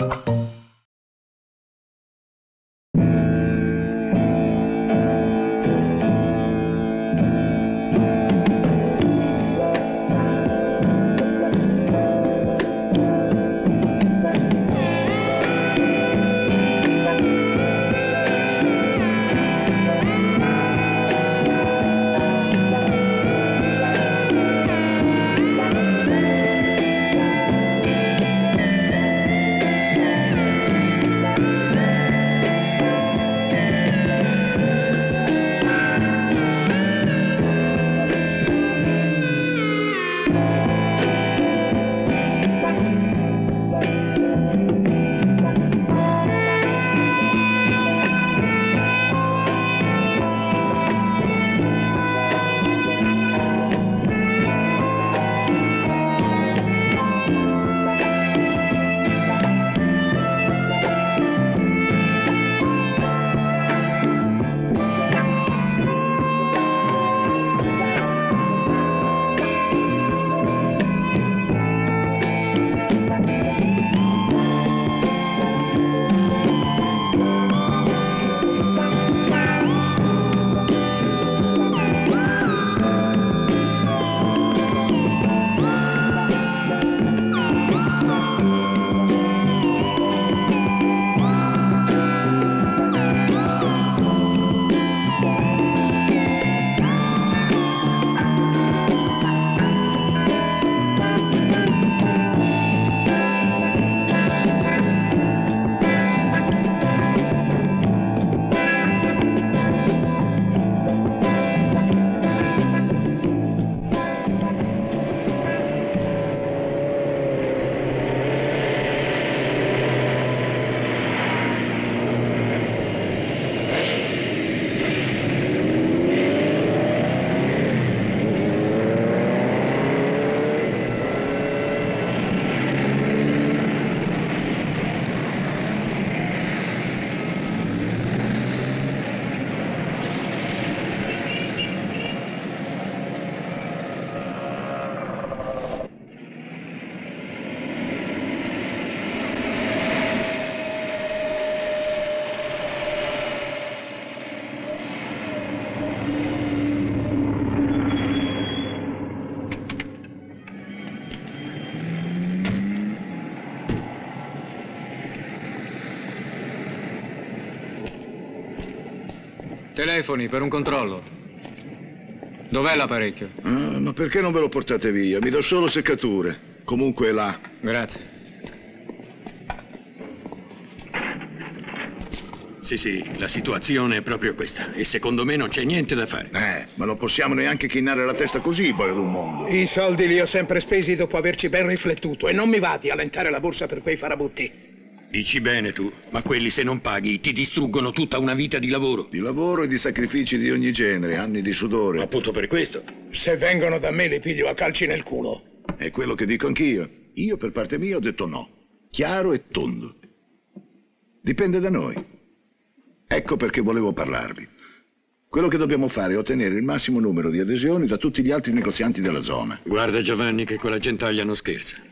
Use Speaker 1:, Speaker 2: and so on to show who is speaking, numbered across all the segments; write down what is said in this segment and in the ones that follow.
Speaker 1: Telefoni per un controllo. Dov'è l'apparecchio?
Speaker 2: Ma perché non ve lo portate via? Mi do solo seccature. Comunque è là.
Speaker 1: Grazie.
Speaker 3: Sì, la situazione è proprio questa. E secondo me non c'è niente da fare.
Speaker 2: Ma non possiamo neanche chinare la testa così, poi ad un mondo.
Speaker 4: I soldi li ho sempre spesi dopo averci ben riflettuto e non mi va di allentare la borsa per quei farabutti.
Speaker 3: Dici bene tu, ma quelli se non paghi ti distruggono tutta una vita di lavoro.
Speaker 2: Di lavoro e di sacrifici di ogni genere, anni di sudore.
Speaker 3: Appunto per questo.
Speaker 4: Se vengono da me li piglio a calci nel culo.
Speaker 2: È quello che dico anch'io. Io per parte mia ho detto no. Chiaro e tondo. Dipende da noi. Ecco perché volevo parlarvi. Quello che dobbiamo fare è ottenere il massimo numero di adesioni da tutti gli altri negozianti della zona.
Speaker 3: Guarda Giovanni che quella gentaglia non scherza.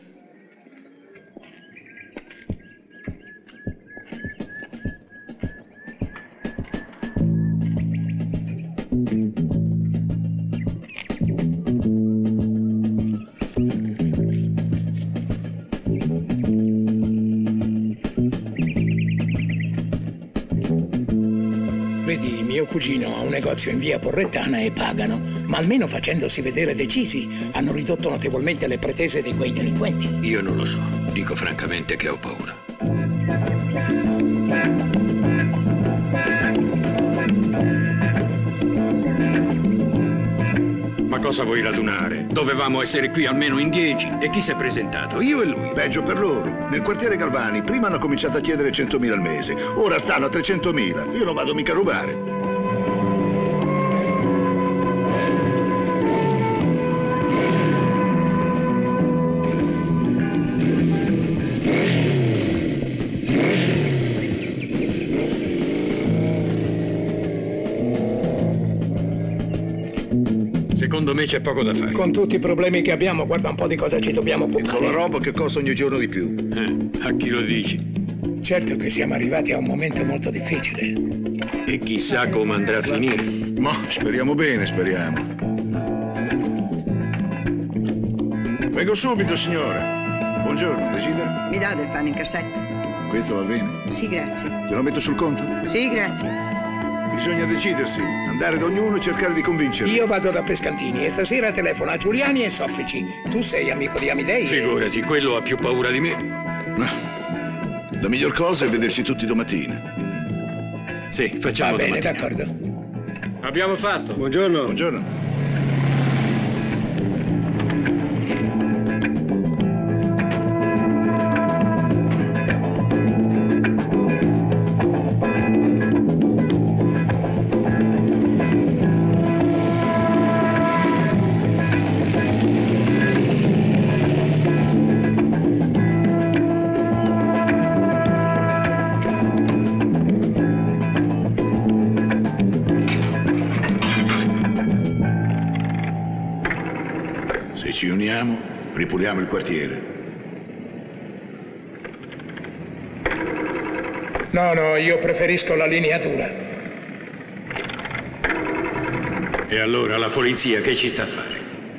Speaker 4: Vedi, mio cugino ha un negozio in via Porrettana e pagano, ma almeno facendosi vedere decisi hanno ridotto notevolmente le pretese di quei delinquenti.
Speaker 3: Io non lo so, dico francamente che ho paura. Ma cosa vuoi radunare? Dovevamo essere qui almeno in 10. E chi si è presentato? Io e lui.
Speaker 2: Peggio per loro. Nel quartiere Galvani prima hanno cominciato a chiedere 100.000 al mese. Ora stanno a 300.000. Io non vado mica a rubare.
Speaker 3: Secondo me c'è poco da fare.
Speaker 4: Con tutti i problemi che abbiamo, guarda un po' di cosa ci dobbiamo occupare.
Speaker 2: E con la roba che costa ogni giorno di più.
Speaker 3: A chi lo dici?
Speaker 4: Certo che siamo arrivati a un momento molto difficile.
Speaker 3: E chissà come andrà a finire.
Speaker 2: Ma speriamo bene, speriamo. Vengo subito, signora. Buongiorno, desidera?
Speaker 5: Mi dà del pane in cassetta?
Speaker 2: Questo va bene?
Speaker 5: Sì, grazie.
Speaker 2: Te lo metto sul conto?
Speaker 5: Sì, grazie.
Speaker 2: Bisogna decidersi, andare da ognuno e cercare di convincerli.
Speaker 4: Io vado da Pescantini e stasera telefono a Giuliani e Soffici. Tu sei amico di Amidei?
Speaker 3: Figurati, quello ha più paura di me.
Speaker 2: La miglior cosa è vederci tutti domattina.
Speaker 3: Sì,
Speaker 4: Va
Speaker 3: facciamo
Speaker 4: bene,
Speaker 3: domattina.
Speaker 4: d'accordo.
Speaker 1: Abbiamo fatto.
Speaker 6: Buongiorno.
Speaker 2: Buongiorno. Se ci uniamo, ripuliamo il quartiere.
Speaker 4: No, io preferisco la lineatura.
Speaker 3: E allora la polizia che ci sta a fare?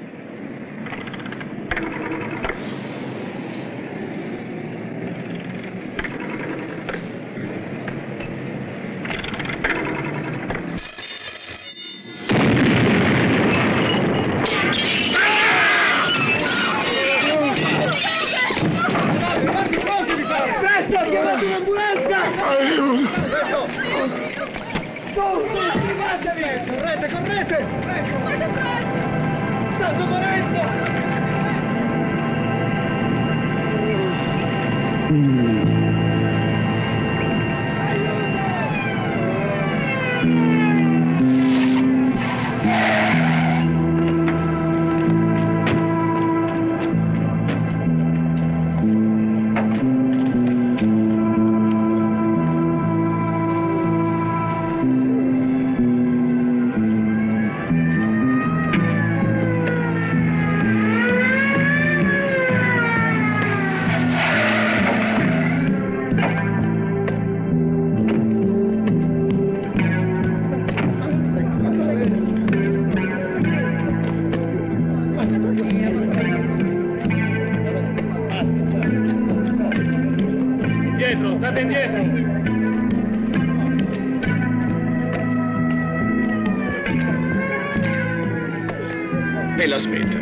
Speaker 7: E la smetta.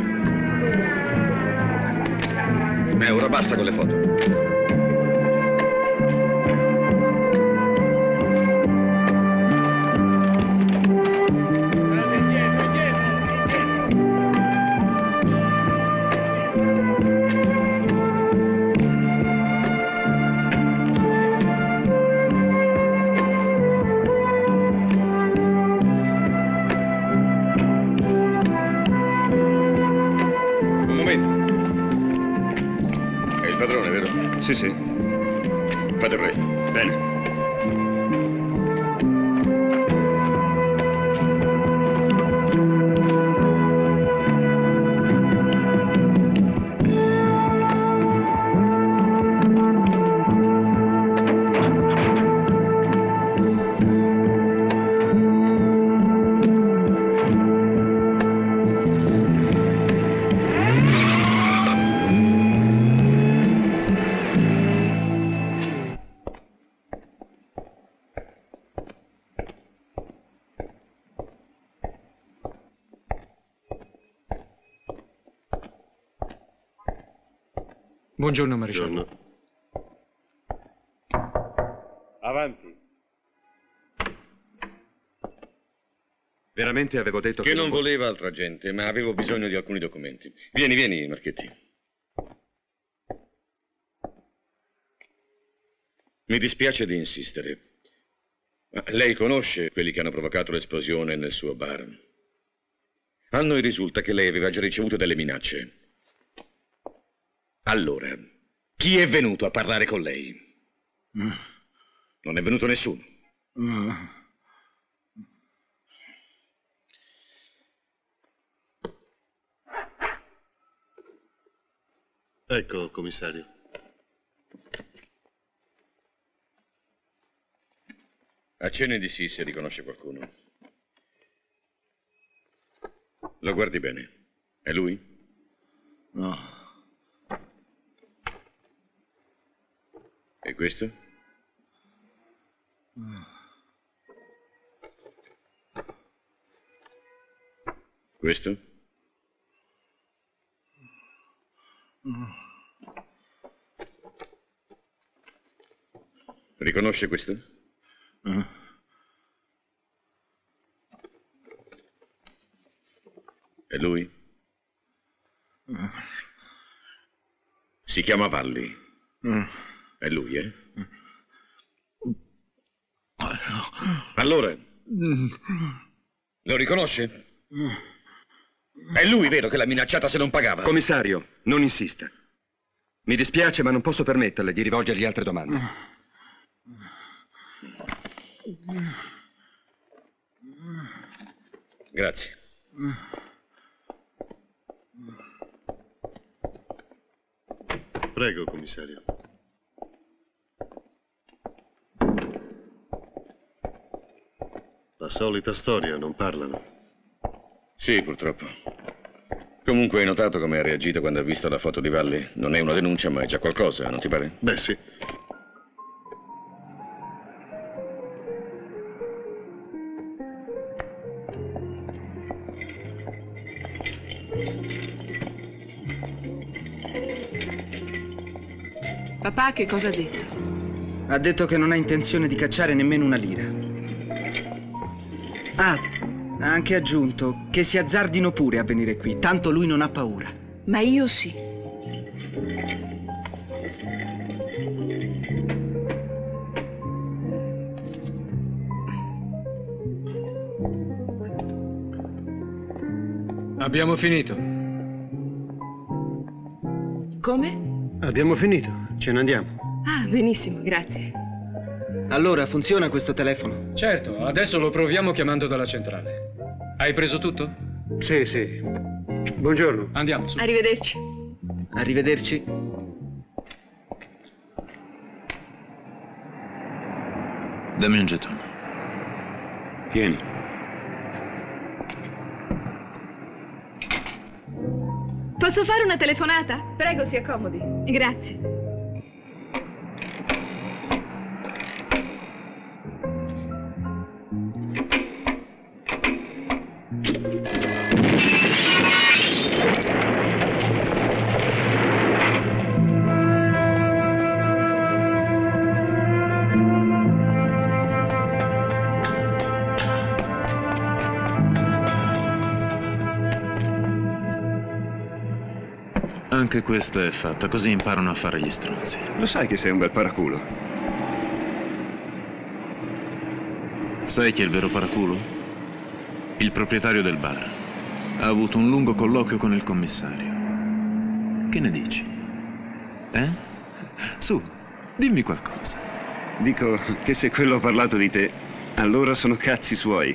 Speaker 7: Ora basta con le foto.
Speaker 1: Sì, sì.
Speaker 7: Fate presto.
Speaker 1: Bene. Buongiorno, maresciallo.
Speaker 6: Avanti.
Speaker 7: Veramente avevo detto
Speaker 8: che non voleva altra gente, ma avevo bisogno di alcuni documenti. Vieni, Marchetti. Mi dispiace di insistere, ma lei conosce quelli che hanno provocato l'esplosione nel suo bar? A noi risulta che lei aveva già ricevuto delle minacce. Allora, chi è venuto a parlare con lei? Non è venuto nessuno.
Speaker 6: Ecco, commissario.
Speaker 8: Accenni di sì se riconosce qualcuno. Lo guardi bene. È lui?
Speaker 2: No.
Speaker 8: E questo? Questo? Riconosce questo? È lui? Si chiama Valli. È lui, eh? Allora, lo riconosce? È lui, vero, che l'ha minacciata se non pagava?
Speaker 9: Commissario, non insista. Mi dispiace, ma non posso permetterle di rivolgergli altre domande.
Speaker 8: Grazie.
Speaker 6: Prego, commissario. La solita storia, non parlano.
Speaker 8: Sì, purtroppo. Comunque hai notato come ha reagito quando ha visto la foto di Valli? Non è una denuncia, ma è già qualcosa, non ti pare?
Speaker 6: Beh, sì.
Speaker 5: Papà che cosa ha detto?
Speaker 10: Ha detto che non ha intenzione di cacciare nemmeno una lira. Ah, ha anche aggiunto che si azzardino pure a venire qui, tanto lui non ha paura.
Speaker 5: Ma io sì.
Speaker 1: Abbiamo finito.
Speaker 5: Come?
Speaker 6: Abbiamo finito, ce ne andiamo.
Speaker 5: Ah, benissimo, grazie.
Speaker 10: Allora, funziona questo telefono?
Speaker 1: Certo, adesso lo proviamo chiamando dalla centrale. Hai preso tutto?
Speaker 6: Sì, sì. Buongiorno.
Speaker 1: Andiamo, su.
Speaker 5: Arrivederci.
Speaker 10: Arrivederci.
Speaker 11: Dammi un gettone.
Speaker 6: Tieni.
Speaker 5: Posso fare una telefonata? Prego, si accomodi. Grazie.
Speaker 11: Anche questa è fatta, così imparano a fare gli stronzi.
Speaker 7: Lo sai che sei un bel paraculo?
Speaker 11: Sai chi è il vero paraculo? Il proprietario del bar. Ha avuto un lungo colloquio con il commissario. Che ne dici? Eh? Su, dimmi qualcosa.
Speaker 7: Dico che se quello ha parlato di te, allora sono cazzi suoi.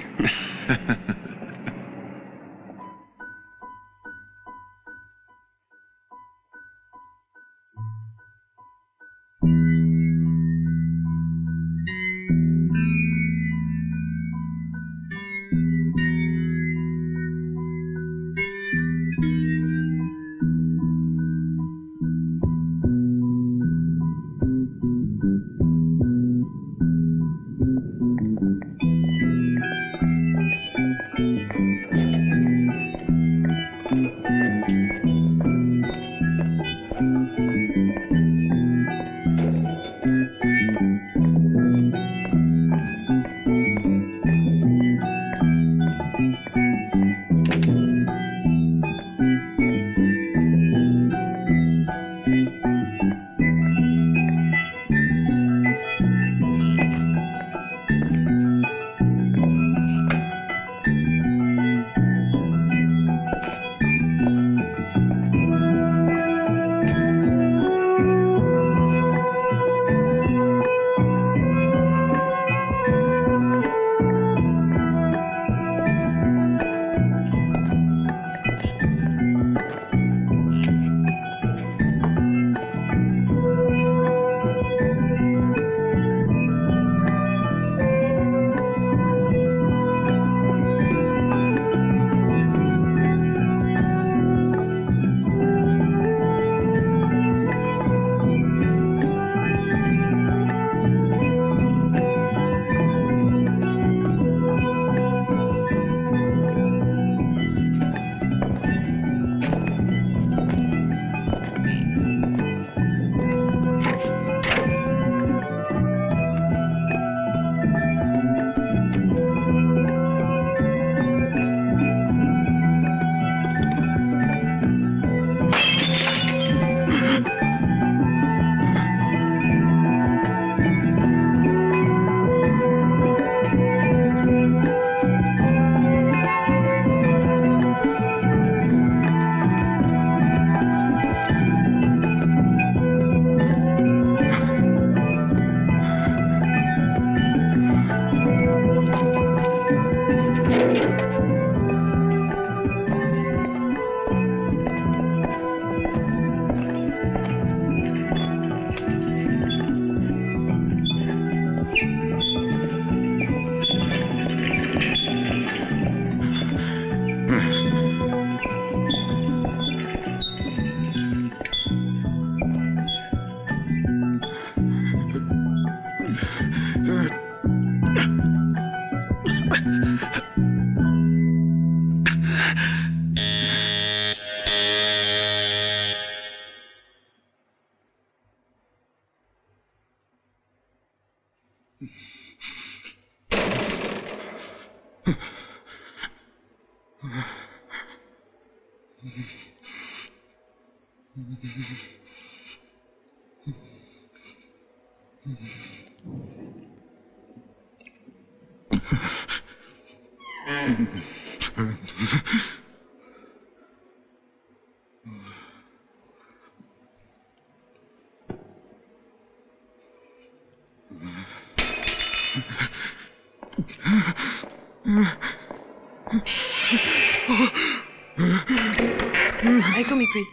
Speaker 12: Eccomi qui.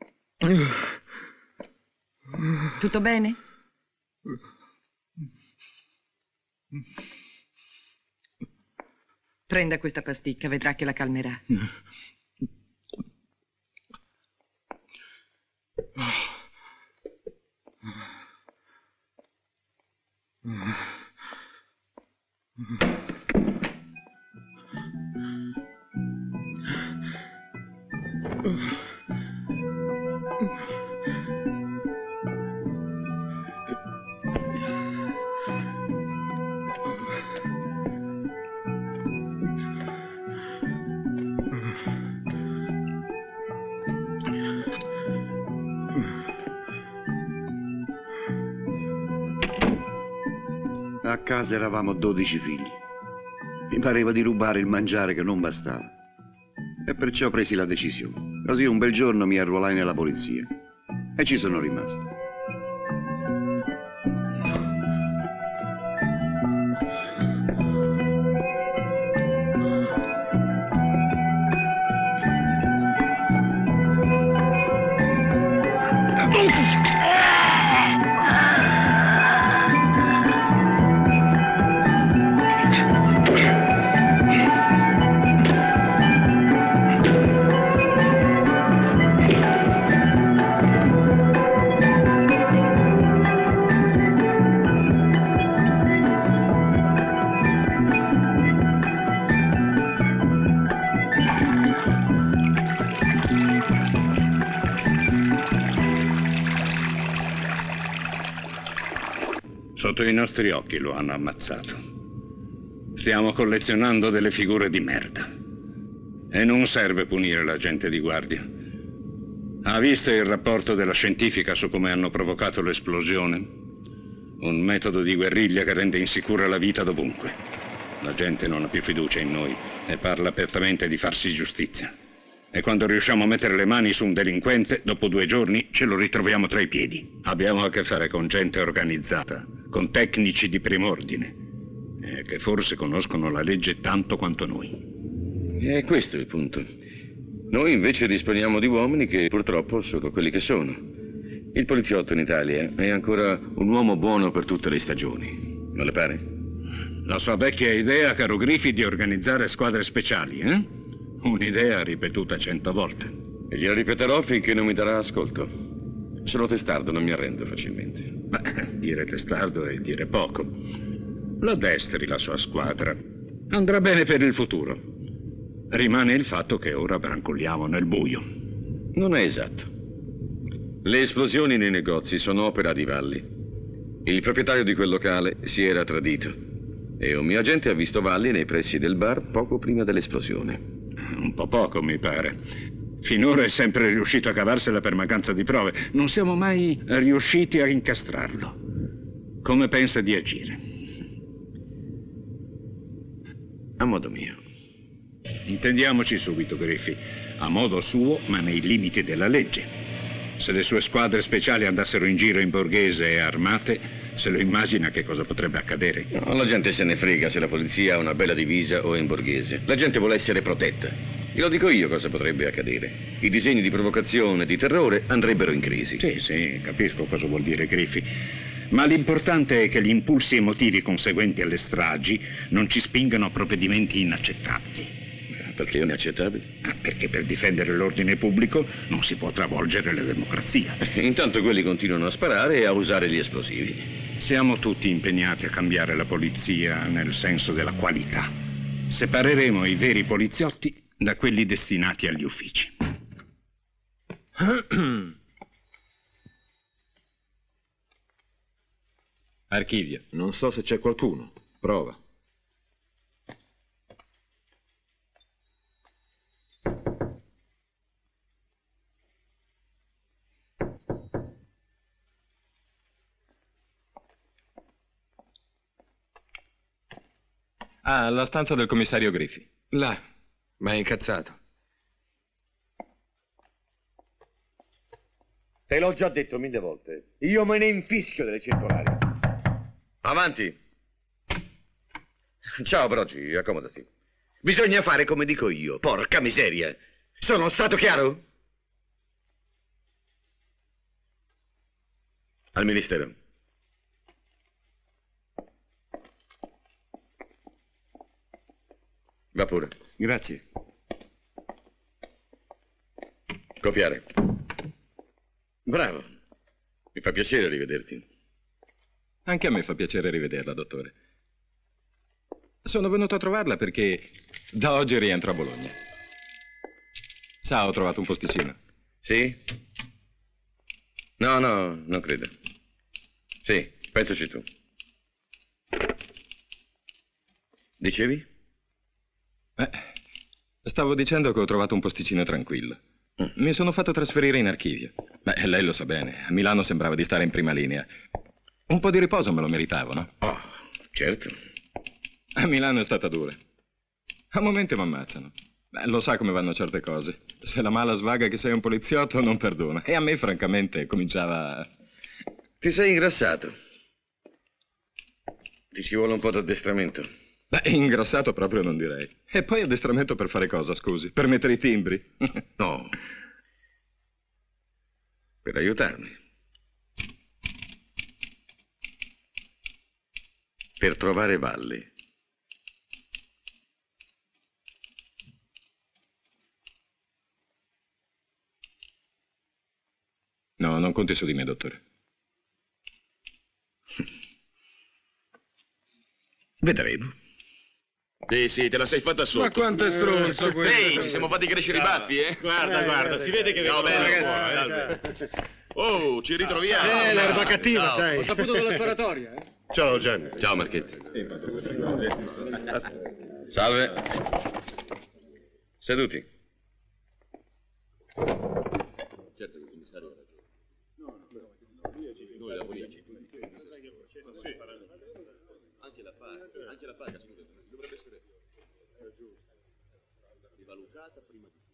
Speaker 12: Tutto bene? Prenda questa pasticca, vedrà che la calmerà.
Speaker 13: A casa eravamo 12 figli. Mi pareva di rubare il mangiare che non bastava. E perciò presi la decisione. Così un bel giorno mi arruolai nella polizia. E ci sono rimasto.
Speaker 3: Sotto i nostri occhi lo hanno ammazzato. Stiamo collezionando delle figure di merda. E non serve punire la gente di guardia. Ha visto il rapporto della scientifica su come hanno provocato l'esplosione? Un metodo di guerriglia che rende insicura la vita dovunque. La gente non ha più fiducia in noi e parla apertamente di farsi giustizia. E quando riusciamo a mettere le mani su un delinquente, dopo 2 giorni ce lo ritroviamo tra i piedi. Abbiamo a che fare con gente organizzata, con tecnici di prim'ordine, che forse conoscono la legge tanto quanto noi.
Speaker 8: E questo è il punto. Noi invece disponiamo di uomini che purtroppo sono quelli che sono. Il poliziotto in Italia è ancora un uomo buono per tutte le stagioni. Non le pare?
Speaker 3: La sua vecchia idea, caro Griffith, di organizzare squadre speciali, eh? Un'idea ripetuta 100 volte.
Speaker 8: E gliela ripeterò finché non mi darà ascolto. Sono testardo, non mi arrendo facilmente.
Speaker 3: Beh, dire testardo è dire poco. La destri la sua squadra. Andrà bene per il futuro. Rimane il fatto che ora brancolliamo nel buio.
Speaker 8: Non è esatto. Le esplosioni nei negozi sono opera di Valli. Il proprietario di quel locale si era tradito e un mio agente ha visto Valli nei pressi del bar poco prima dell'esplosione.
Speaker 3: Un po' poco, mi pare. Finora è sempre riuscito a cavarsela per mancanza di prove. Non siamo mai riusciti a incastrarlo. Come pensa di agire?
Speaker 8: A modo mio.
Speaker 3: Intendiamoci subito, Griffi. A modo suo, ma nei limiti della legge. Se le sue squadre speciali andassero in giro in borghese e armate, se lo immagina che cosa potrebbe accadere?
Speaker 8: No, la gente se ne frega se la polizia ha una bella divisa o è in borghese. La gente vuole essere protetta. Glielo dico io cosa potrebbe accadere. I disegni di provocazione e di terrore andrebbero in crisi.
Speaker 3: Sì, capisco cosa vuol dire Griffi. Ma l'importante è che gli impulsi emotivi conseguenti alle stragi non ci spingano a provvedimenti inaccettabili.
Speaker 8: Perché inaccettabili?
Speaker 3: Perché per difendere l'ordine pubblico non si può travolgere la democrazia.
Speaker 8: Intanto quelli continuano a sparare e a usare gli esplosivi.
Speaker 3: Siamo tutti impegnati a cambiare la polizia nel senso della qualità. Separeremo i veri poliziotti da quelli destinati agli uffici.
Speaker 11: Archivio. Non so se c'è qualcuno. Prova.
Speaker 14: Ah, la stanza del commissario Griffi.
Speaker 9: Là, ma è incazzato.
Speaker 15: Te l'ho già detto 1000 volte. Io me ne infischio delle circolari.
Speaker 8: Avanti. Ciao, Brogi, accomodati. Bisogna fare come dico io. Porca miseria. Sono stato chiaro? Al ministero. Va pure.
Speaker 3: Grazie.
Speaker 8: Copiare. Bravo. Mi fa piacere rivederti.
Speaker 14: Anche a me fa piacere rivederla, dottore. Sono venuto a trovarla perché da oggi rientro a Bologna. Sa, ho trovato un posticino.
Speaker 8: Sì? No, non credo. Sì, pensaci tu. Dicevi?
Speaker 14: Stavo dicendo che ho trovato un posticino tranquillo. Mi sono fatto trasferire in archivio. Beh, lei lo sa bene, a Milano sembrava di stare in prima linea. Un po' di riposo me lo meritavo, no?
Speaker 8: Oh, certo.
Speaker 14: A Milano è stata dura. A momenti mi ammazzano. Beh, lo sa come vanno certe cose. Se la mala svaga che sei un poliziotto non perdona. E a me, francamente, cominciava...
Speaker 8: Ti sei ingrassato. Ti ci vuole un po' d'addestramento.
Speaker 14: Beh, ingrassato proprio non direi. E poi addestramento per fare cosa, scusi? Per mettere i timbri?
Speaker 8: No. Per aiutarmi. Per trovare Valli.
Speaker 14: No, non conti su di me, dottore.
Speaker 8: Vedremo. Sì, te la sei fatta sotto.
Speaker 16: Ma quanto è stronzo questo?
Speaker 8: Ehi, ci siamo fatti crescere i baffi, eh?
Speaker 16: Guarda, si vede che
Speaker 8: no,
Speaker 16: bene.
Speaker 8: Oh, ci ritroviamo.
Speaker 6: L'erba cattiva,
Speaker 16: ciao.
Speaker 6: sai.
Speaker 16: Ho saputo della sparatoria,
Speaker 6: Ciao, Gianni.
Speaker 8: Ciao, Marchetti. Salve. Seduti. Certo che il commissario ha ragione. Noi lavoriamo. Anche la paga, scusa, dovrebbe essere rivalutata prima di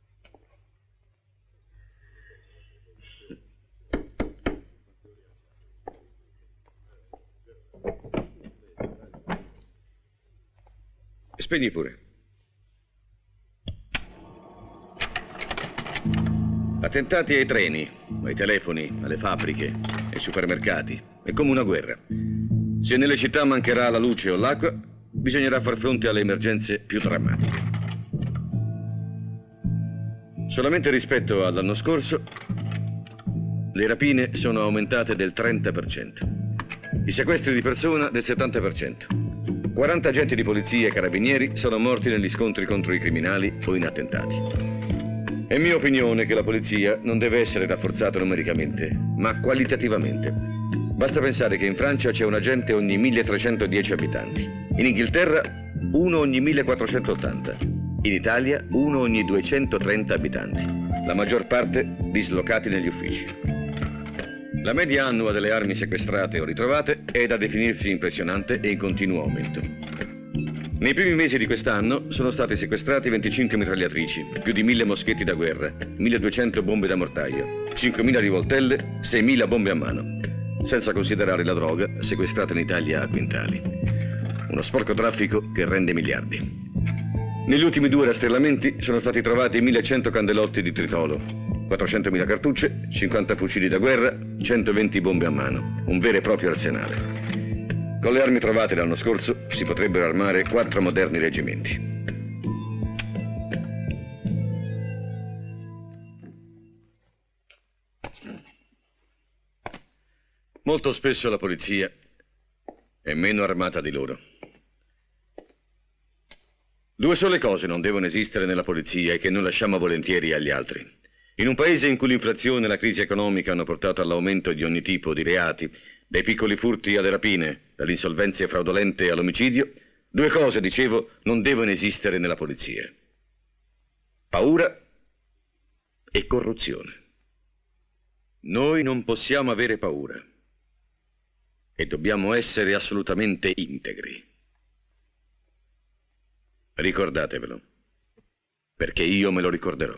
Speaker 8: tutto. Spegni pure. Attentati ai treni, ai telefoni, alle fabbriche, ai supermercati. È come una guerra. Se nelle città mancherà la luce o l'acqua, bisognerà far fronte alle emergenze più drammatiche. Solamente rispetto all'anno scorso, le rapine sono aumentate del 30%. I sequestri di persona del 70%. 40 agenti di polizia e carabinieri sono morti negli scontri contro i criminali o in attentati. È mia opinione che la polizia non deve essere rafforzata numericamente, ma qualitativamente. Basta pensare che in Francia c'è un agente ogni 1310 abitanti, in Inghilterra uno ogni 1480, in Italia uno ogni 230 abitanti. la maggior parte dislocati negli uffici. La media annua delle armi sequestrate o ritrovate è da definirsi impressionante e in continuo aumento. Nei primi mesi di quest'anno sono stati sequestrati 25 mitragliatrici, più di 1000 moschetti da guerra, 1200 bombe da mortaio, 5000 rivoltelle, 6000 bombe a mano, senza considerare la droga sequestrata in Italia a quintali. Uno sporco traffico che rende miliardi. Negli ultimi 2 rastrellamenti sono stati trovati 1100 candelotti di tritolo, 400.000 cartucce, 50 fucili da guerra, 120 bombe a mano, un vero e proprio arsenale. Con le armi trovate l'anno scorso si potrebbero armare 4 moderni reggimenti. Molto spesso la polizia è meno armata di loro. 2 sole cose non devono esistere nella polizia e che noi lasciamo volentieri agli altri. In un paese in cui l'inflazione e la crisi economica hanno portato all'aumento di ogni tipo di reati, dai piccoli furti alle rapine, dalle insolvenze fraudolente all'omicidio, 2 cose, dicevo, non devono esistere nella polizia. Paura e corruzione. Noi non possiamo avere paura e dobbiamo essere assolutamente integri. Ricordatevelo, perché io me lo ricorderò.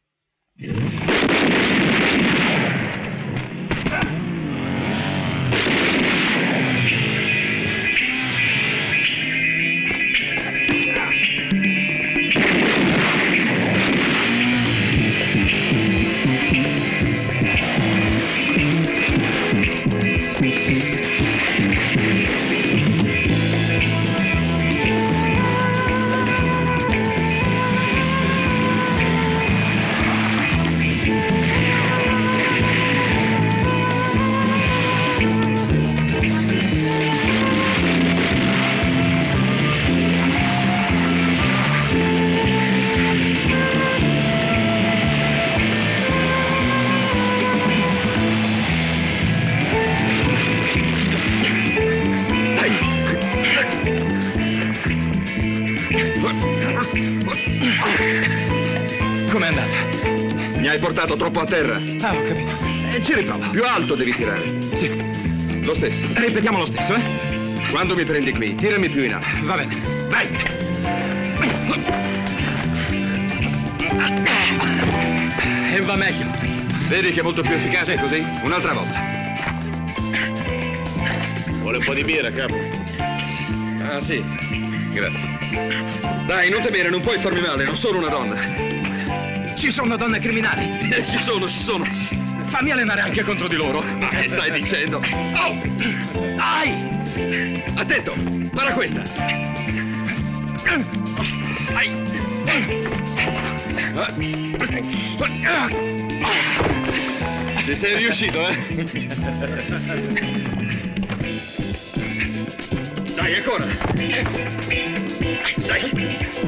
Speaker 9: Com'è andata? Mi hai portato troppo a terra.
Speaker 16: Ah, ho capito.
Speaker 9: Ci riprovo. Più alto devi tirare.
Speaker 16: Sì.
Speaker 9: Lo stesso.
Speaker 16: Ripetiamo lo stesso, eh?
Speaker 9: Quando mi prendi qui, tirami più in alto.
Speaker 16: Va bene.
Speaker 9: Vai!
Speaker 16: E va meglio.
Speaker 9: Vedi che è molto più efficace
Speaker 16: Sì.
Speaker 9: così? Un'altra volta.
Speaker 8: Vuole un po' di birra, capo?
Speaker 9: Ah, sì. Grazie. Dai, non temere, non puoi farmi male, non sono una donna.
Speaker 16: Ci sono donne criminali.
Speaker 9: Ci sono.
Speaker 16: Fammi allenare anche contro di loro.
Speaker 9: Ma che stai dicendo? Oh!
Speaker 16: Ai!
Speaker 9: Attento! Para questa! Ai! Ci sei riuscito, eh? Dai, ancora! Dai!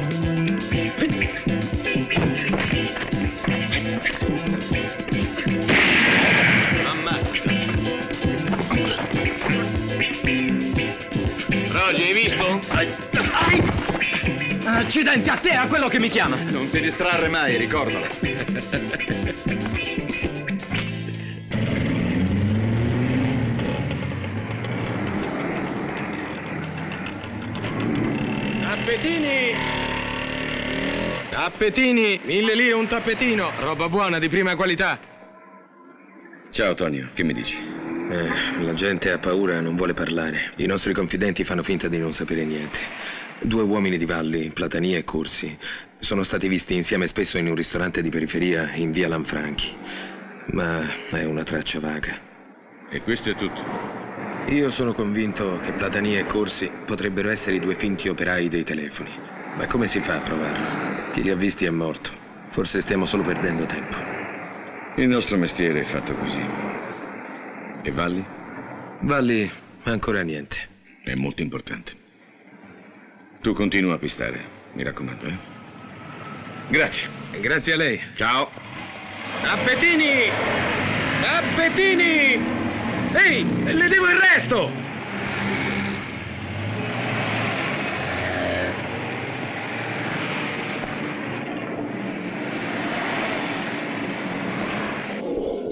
Speaker 16: Rogi, hai visto? Accidenti a te, a quello che mi chiama.
Speaker 9: Non ti distrarre mai, ricordalo.
Speaker 16: Tappetini! Tappetini! 1000 lire un tappetino. Roba buona, di prima qualità.
Speaker 8: Ciao, Tonio, che mi dici?
Speaker 17: La gente ha paura e non vuole parlare. I nostri confidenti fanno finta di non sapere niente. 2 uomini di Valli, Platania e Corsi, sono stati visti insieme spesso in un ristorante di periferia in via Lanfranchi. Ma è una traccia vaga.
Speaker 8: E questo è tutto?
Speaker 17: Io sono convinto che Platania e Corsi potrebbero essere i 2 finti operai dei telefoni. Ma come si fa a provarlo? Chi li ha visti è morto. Forse stiamo solo perdendo tempo.
Speaker 8: Il nostro mestiere è fatto così. E Valli?
Speaker 17: Valli ancora niente.
Speaker 8: È molto importante. Tu continua a pistare, mi raccomando, eh? Grazie.
Speaker 16: Grazie a lei.
Speaker 8: Ciao.
Speaker 16: Tappetini! Tappetini! Ehi, le devo il resto!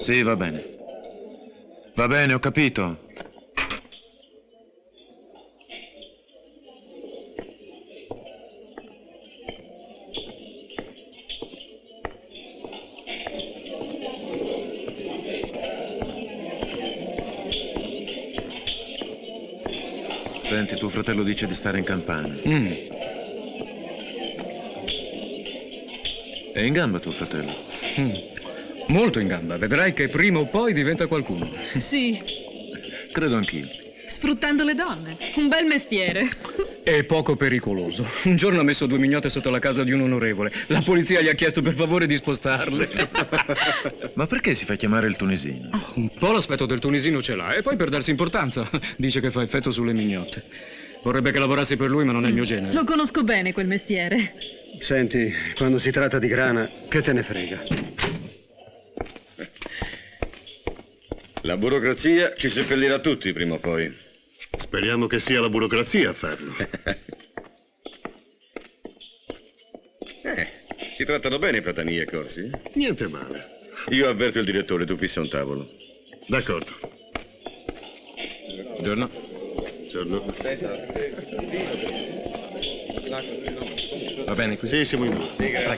Speaker 11: Sì, va bene. Va bene, ho capito. Senti, tuo fratello dice di stare in campagna. È in gamba tuo fratello?
Speaker 1: Molto in gamba. Vedrai che prima o poi diventa qualcuno.
Speaker 5: Sì,
Speaker 11: Credo anch'io.
Speaker 5: sfruttando le donne. Un bel mestiere.
Speaker 1: È poco pericoloso. Un giorno ha messo 2 mignotte sotto la casa di un onorevole. La polizia gli ha chiesto per favore di spostarle.
Speaker 11: Ma perché si fa chiamare il tunisino?
Speaker 1: Un po' l'aspetto del tunisino ce l'ha. E poi per darsi importanza dice che fa effetto sulle mignotte. Vorrebbe che lavorassi per lui, ma non è il mio genere.
Speaker 5: Lo conosco bene quel mestiere.
Speaker 6: Senti, quando si tratta di grana, che te ne frega?
Speaker 3: La burocrazia ci seppellirà tutti prima o poi.
Speaker 6: Speriamo che sia la burocrazia a farlo.
Speaker 3: Si trattano bene i Platania e Corsi?
Speaker 6: Niente male.
Speaker 3: Io avverto il direttore, tu fissa un tavolo.
Speaker 6: D'accordo.
Speaker 11: Buongiorno.
Speaker 6: Buongiorno.
Speaker 14: Va bene così?
Speaker 6: Sì, siamo in due.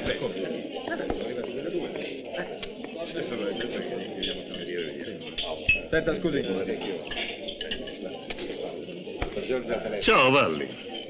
Speaker 14: Senta, scusi.
Speaker 6: Ciao, Valli.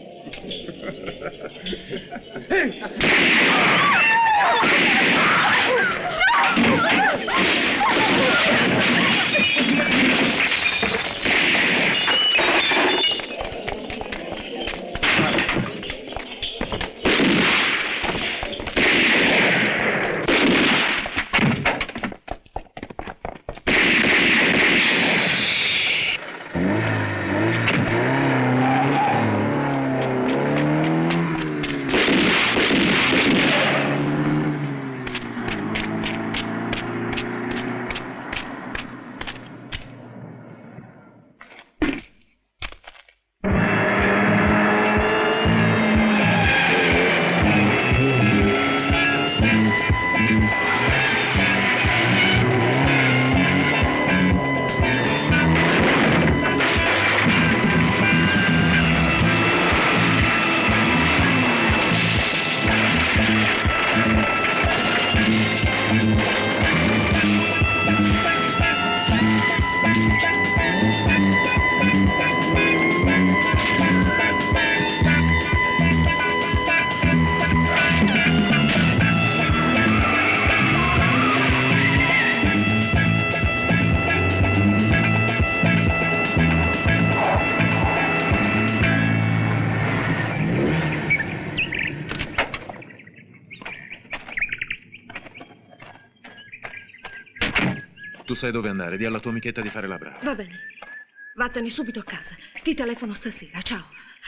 Speaker 11: Tu sai dove andare, di alla tua amichetta di fare la brava.
Speaker 18: Va bene. Vattene subito a casa. Ti telefono stasera. Ciao.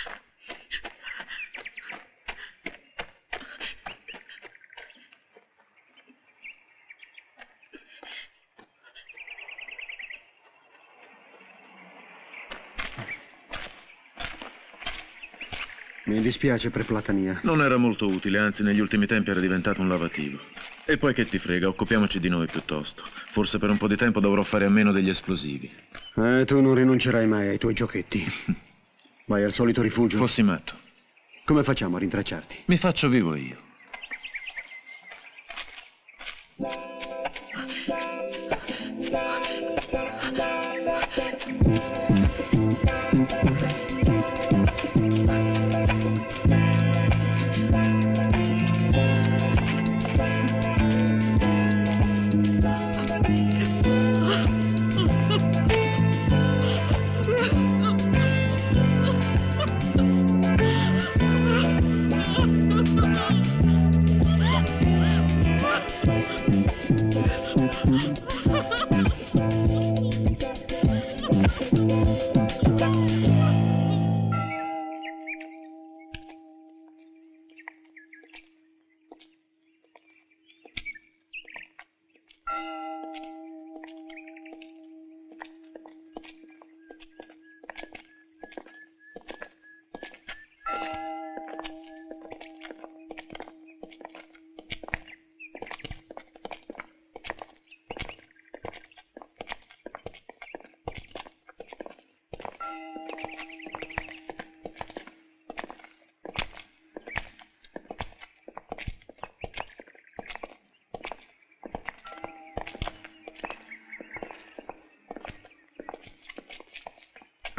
Speaker 6: Mi dispiace per Platania.
Speaker 11: Non era molto utile, anzi negli ultimi tempi era diventato un lavativo. E poi che ti frega, occupiamoci di noi piuttosto. Forse per un po' di tempo dovrò fare a meno degli esplosivi.
Speaker 6: Tu non rinuncerai mai ai tuoi giochetti. Vai al solito rifugio.
Speaker 11: Fossi matto.
Speaker 6: Come facciamo a rintracciarti?
Speaker 11: Mi faccio vivo io.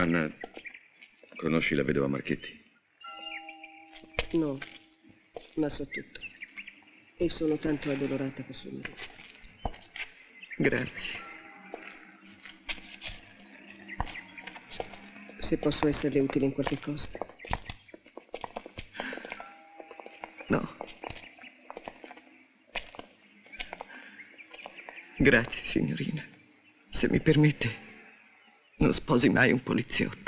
Speaker 8: Anna, conosci la vedova Marchetti?
Speaker 19: No, ma so tutto. E sono tanto addolorata per suo marito. Grazie. Se posso esserle utile in qualche cosa. No. Grazie, signorina. Se mi permette, non sposi mai un poliziotto.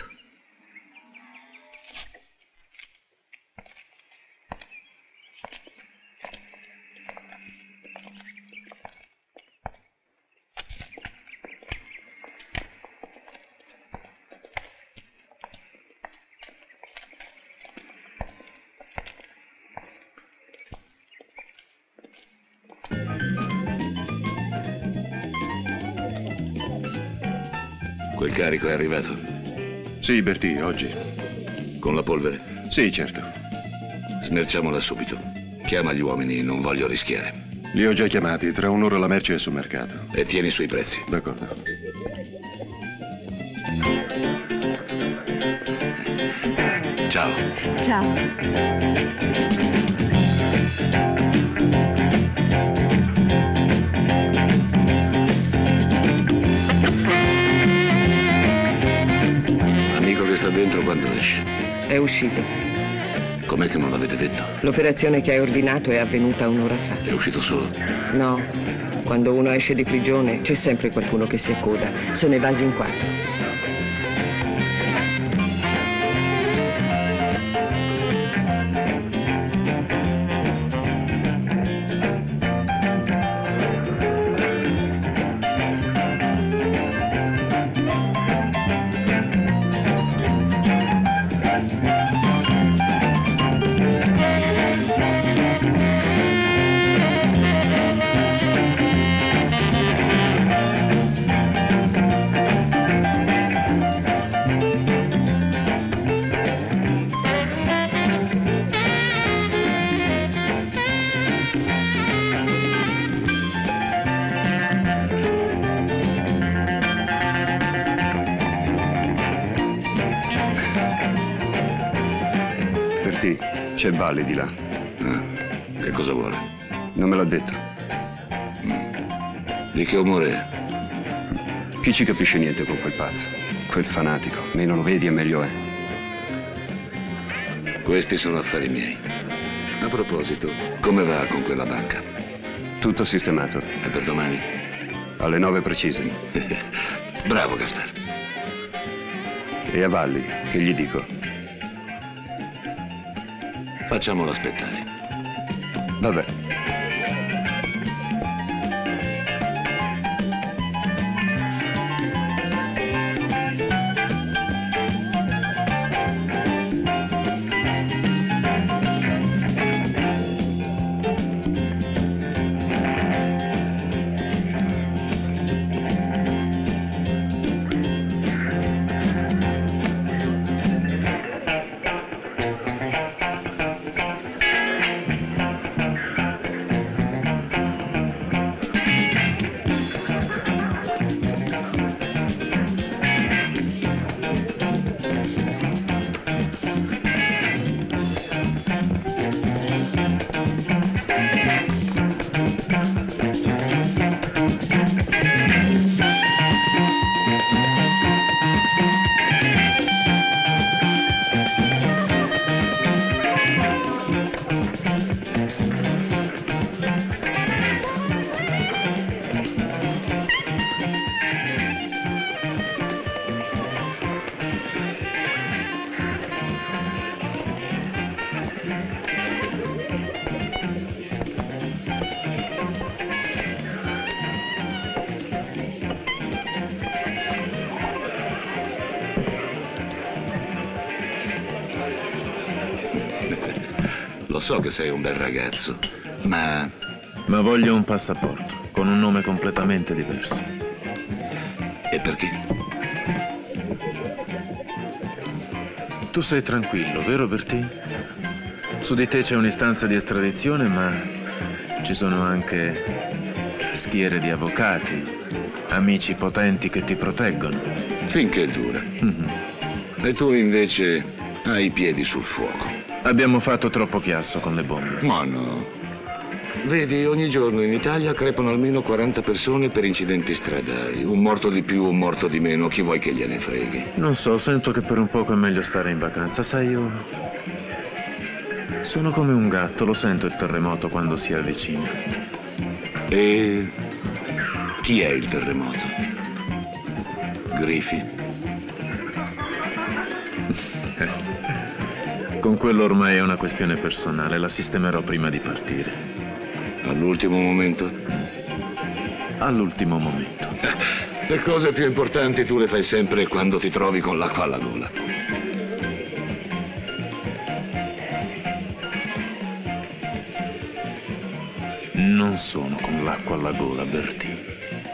Speaker 8: Quel carico è arrivato?
Speaker 7: Sì, Bertì, oggi.
Speaker 8: Con la polvere?
Speaker 7: Sì, certo.
Speaker 8: Smerciamola subito. Chiama gli uomini, non voglio rischiare.
Speaker 7: Li ho già chiamati, tra un'ora la merce è sul mercato.
Speaker 8: E tieni sui prezzi.
Speaker 7: D'accordo.
Speaker 8: Ciao.
Speaker 5: Ciao.
Speaker 8: Amico che sta dentro quando esce?
Speaker 19: È uscito.
Speaker 8: Com'è che non l'avete detto?
Speaker 19: L'operazione che hai ordinato è avvenuta un'ora fa.
Speaker 8: È uscito solo?
Speaker 19: No. Quando uno esce di prigione c'è sempre qualcuno che si accoda. Sono evasi in 4.
Speaker 7: C'è Valli di là.
Speaker 8: Che cosa vuole?
Speaker 7: Non me l'ha detto.
Speaker 8: Di che umore è?
Speaker 7: Chi ci capisce niente con quel pazzo? Quel fanatico. Meno lo vedi e meglio è.
Speaker 8: Questi sono affari miei. A proposito, come va con quella banca?
Speaker 7: Tutto sistemato.
Speaker 8: E per domani?
Speaker 7: Alle 9 precise.
Speaker 8: Bravo, Gaspar.
Speaker 7: E a Valli, che gli dico?
Speaker 8: Facciamolo aspettare.
Speaker 7: Vabbè.
Speaker 8: Lo so che sei un bel ragazzo, ma...
Speaker 11: Ma voglio un passaporto, con un nome completamente diverso.
Speaker 8: E perché?
Speaker 11: Tu sei tranquillo, vero Bertì? Su di te c'è un'istanza di estradizione, ma ci sono anche schiere di avvocati, amici potenti che ti proteggono.
Speaker 8: Finché dura. E tu invece hai i piedi sul fuoco.
Speaker 11: Abbiamo fatto troppo chiasso con le bombe.
Speaker 8: Ma no. Vedi, ogni giorno in Italia crepano almeno 40 persone per incidenti stradali. Un morto di più, un morto di meno, chi vuoi che gliene freghi?
Speaker 11: Non so, sento che per un poco è meglio stare in vacanza. Sai, io sono come un gatto, lo sento il terremoto quando si avvicina.
Speaker 8: E chi è il terremoto? Griffy?
Speaker 11: Con quello ormai è una questione personale, la sistemerò prima di partire.
Speaker 8: All'ultimo momento?
Speaker 11: All'ultimo momento.
Speaker 8: Le cose più importanti tu le fai sempre quando ti trovi con l'acqua alla gola.
Speaker 11: Non sono con l'acqua alla gola, Bertie.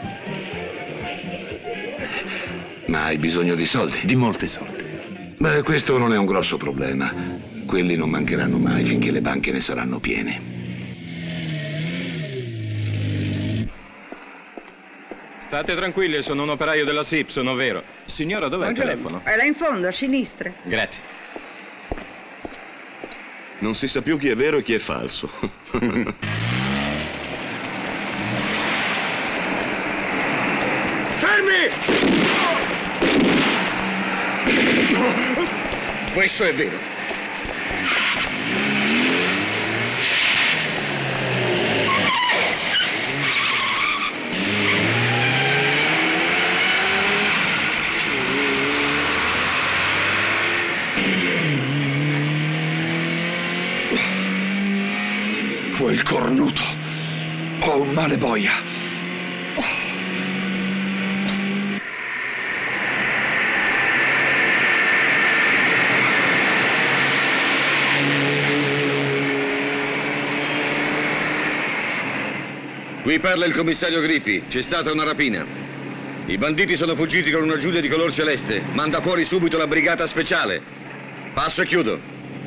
Speaker 8: Ma hai bisogno di soldi?
Speaker 11: Di molti soldi.
Speaker 8: Beh, questo non è un grosso problema. Quelli non mancheranno mai finché le banche ne saranno piene.
Speaker 14: State tranquilli, sono un operaio della SIP, sono vero. Signora, dov'è il telefono?
Speaker 20: È là in fondo, a sinistra.
Speaker 14: Grazie.
Speaker 9: Non si sa più chi è vero e chi è falso.
Speaker 2: Fermi! Questo è vero. Quel cornuto. Ho un male boia.
Speaker 8: Qui parla il commissario Griffi. C'è stata una rapina. I banditi sono fuggiti con una Giulia di color celeste. Manda fuori subito la brigata speciale. Passo e chiudo.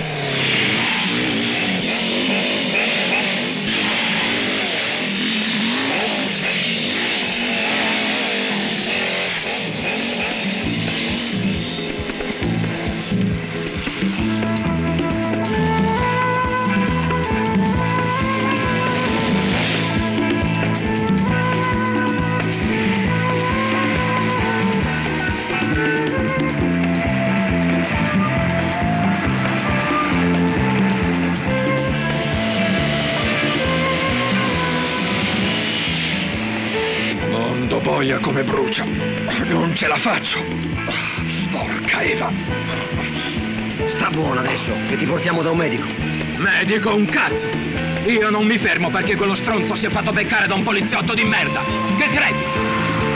Speaker 2: Boia come brucia. Non ce la faccio. Porca Eva.
Speaker 6: Sta buono adesso, che ti portiamo da un medico.
Speaker 21: Medico un cazzo! Io non mi fermo perché quello stronzo si è fatto beccare da un poliziotto di merda! Che credi?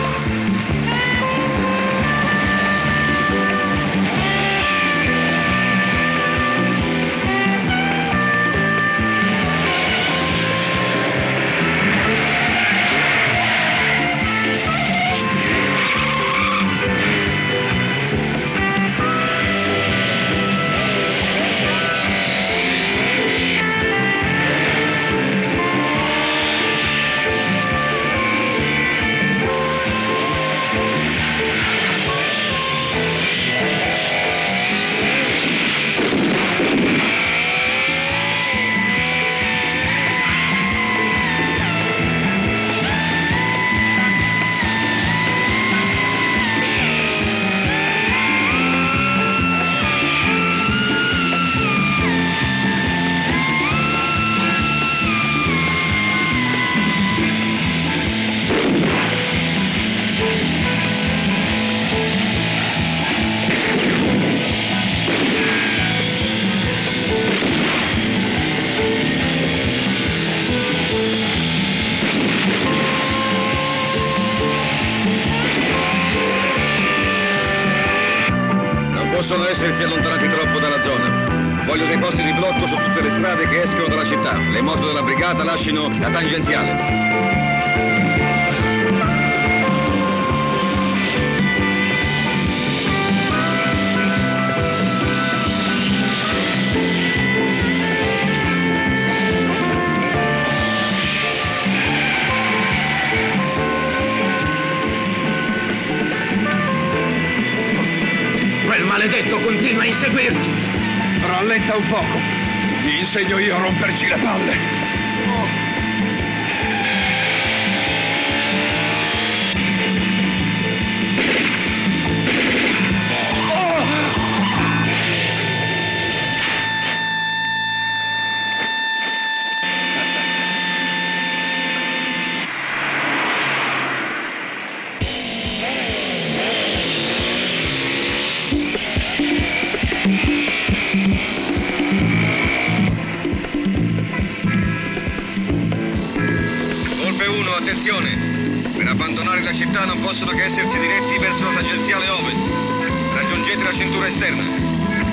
Speaker 8: Possono essersi allontanati troppo dalla zona. Voglio dei posti di blocco su tutte le strade che escono dalla città. Le moto della brigata lasciano la tangenziale.
Speaker 21: maledetto continua a inseguirci.
Speaker 9: Rallenta un poco. Ti insegno io a romperci le palle.
Speaker 8: Attenzione, per abbandonare la città non possono che essersi diretti verso la tangenziale ovest. Raggiungete la cintura esterna.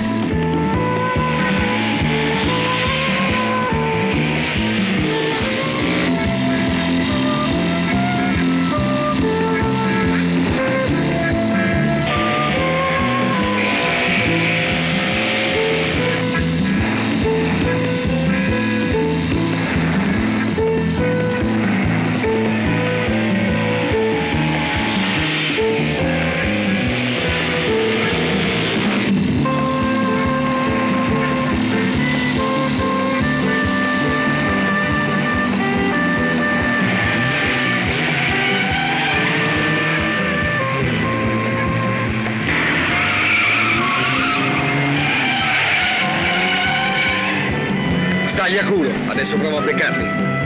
Speaker 9: Taglia culo, adesso provo a beccarli.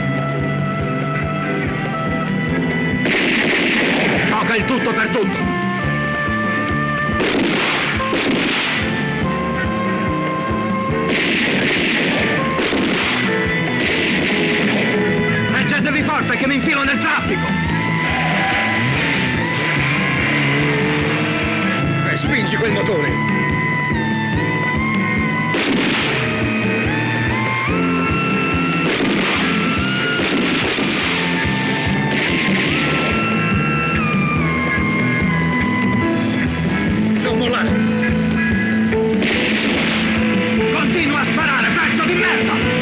Speaker 21: Gioca il tutto per tutto. Reggetevi forte che mi infilo nel traffico.
Speaker 9: Spingi quel motore.
Speaker 21: Continua a sparare, pezzo di merda!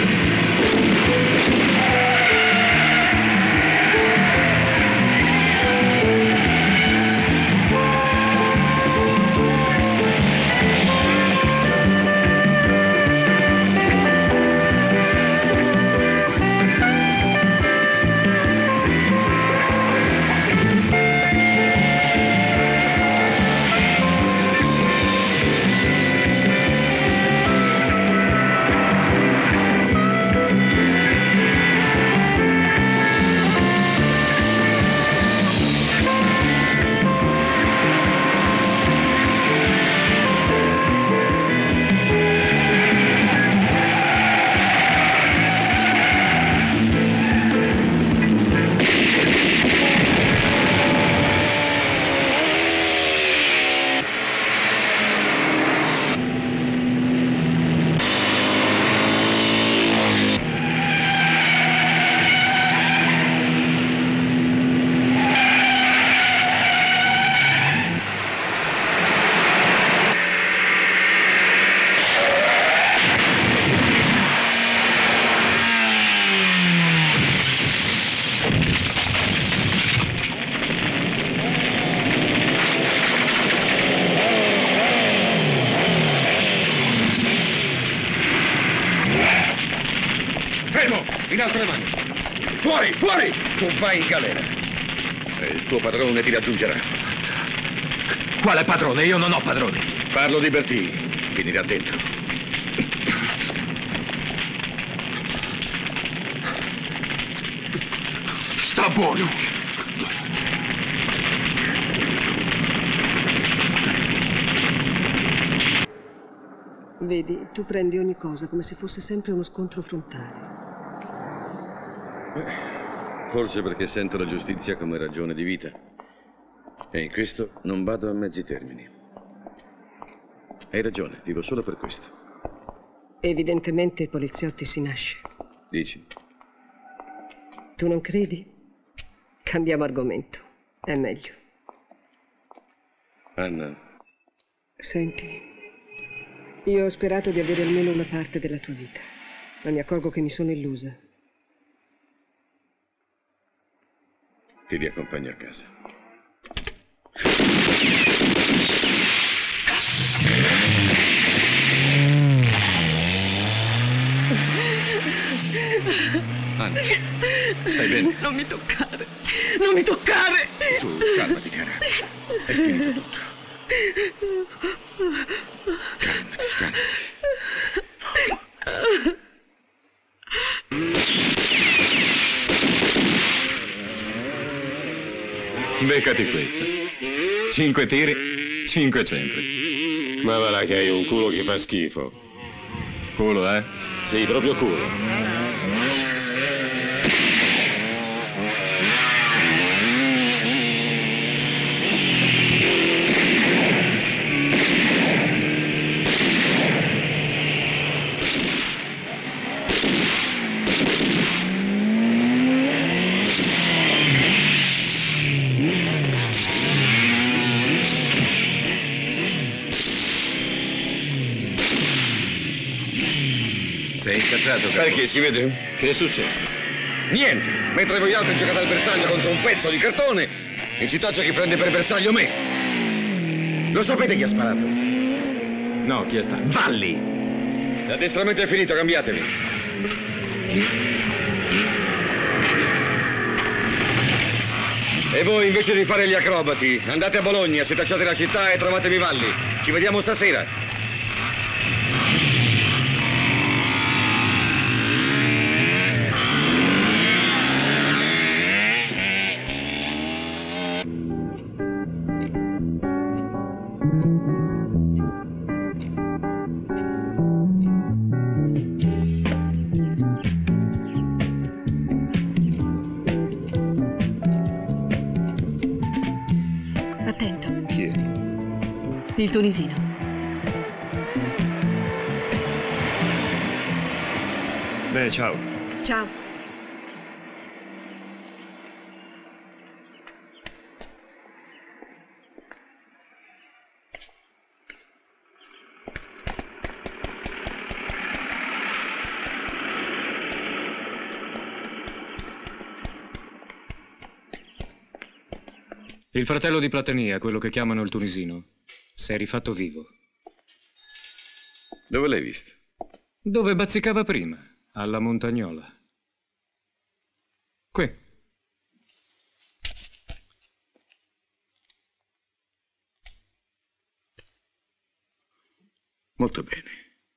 Speaker 9: In altre mani. Fuori, fuori! Tu vai in galera. E il tuo padrone ti raggiungerà.
Speaker 21: Quale padrone? Io non ho padroni.
Speaker 9: Parlo di Bertì. Finirà dentro.
Speaker 21: Sta buono.
Speaker 19: Vedi, tu prendi ogni cosa come se fosse sempre uno scontro frontale.
Speaker 8: Forse perché sento la giustizia come ragione di vita. E in questo non vado a mezzi termini. Hai ragione, vivo solo per questo.
Speaker 19: Evidentemente ai poliziotti si nasce.
Speaker 8: Dici?
Speaker 19: Tu non credi? Cambiamo argomento. È meglio.
Speaker 8: Anna.
Speaker 19: Senti, io ho sperato di avere almeno una parte della tua vita, ma mi accorgo che mi sono illusa.
Speaker 8: Ti riaccompagno a casa. stai bene?
Speaker 18: Non mi toccare! Non mi toccare!
Speaker 8: Su, calmati, cara. È finito tutto. Calmati, calmati.
Speaker 14: Beccati questa. 5 tiri, 5 centri.
Speaker 9: Ma va là che hai un culo che fa schifo.
Speaker 14: Culo, eh?
Speaker 9: Sì, proprio culo.
Speaker 8: Sei incazzato, capo?
Speaker 9: Perché, si vede? Che è successo? Niente! Mentre voi altri giocate al bersaglio contro un pezzo di cartone, in città c'è chi prende per bersaglio me. Lo sapete chi ha sparato?
Speaker 14: No, chi è stato?
Speaker 9: Valli! L'addestramento è finito, cambiatevi. E voi, invece di fare gli acrobati, andate a Bologna, setacciate la città e trovatevi Valli. Ci vediamo stasera.
Speaker 18: Attento.
Speaker 8: Chi è?
Speaker 18: Il tunisino.
Speaker 14: Beh, ciao.
Speaker 18: Ciao.
Speaker 1: Il fratello di Platania, quello che chiamano il tunisino, si è rifatto vivo.
Speaker 8: Dove l'hai visto?
Speaker 1: Dove bazzicava prima, alla Montagnola. Qui.
Speaker 8: Molto bene.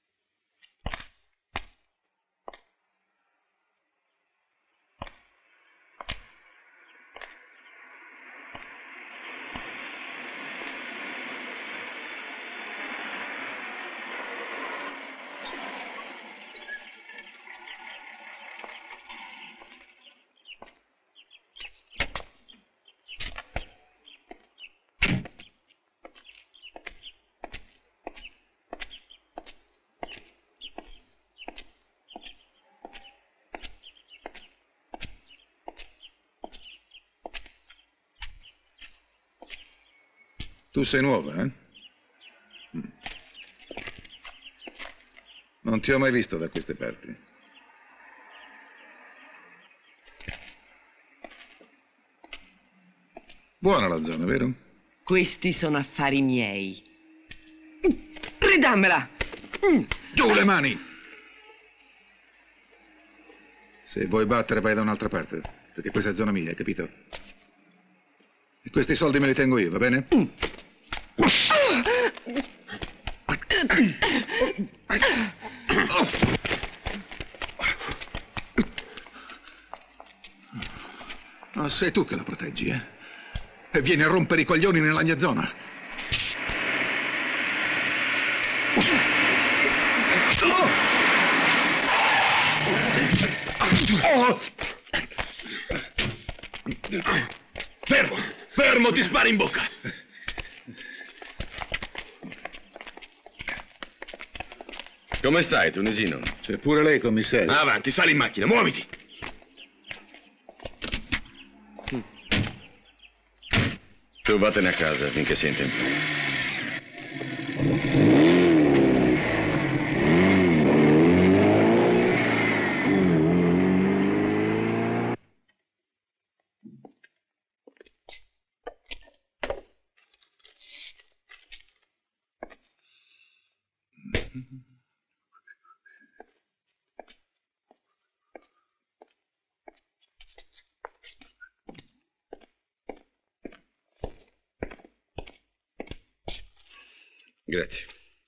Speaker 2: Tu sei nuova, eh? Non ti ho mai visto da queste parti. Buona la zona, vero?
Speaker 12: Questi sono affari miei. Ridammela!
Speaker 2: Giù le mani! Se vuoi battere vai da un'altra parte, perché questa è zona mia, hai capito? E questi soldi me li tengo io, va bene? Oh, sei tu che la proteggi, eh? E vieni a rompere i coglioni nella mia zona.
Speaker 9: Fermo! Fermo, ti spari in bocca!
Speaker 8: Come stai, tunisino?
Speaker 2: C'è pure lei, commissario.
Speaker 9: Avanti, sali in macchina, muoviti!
Speaker 8: Tu vattene a casa finché sei in tempo. Grazie.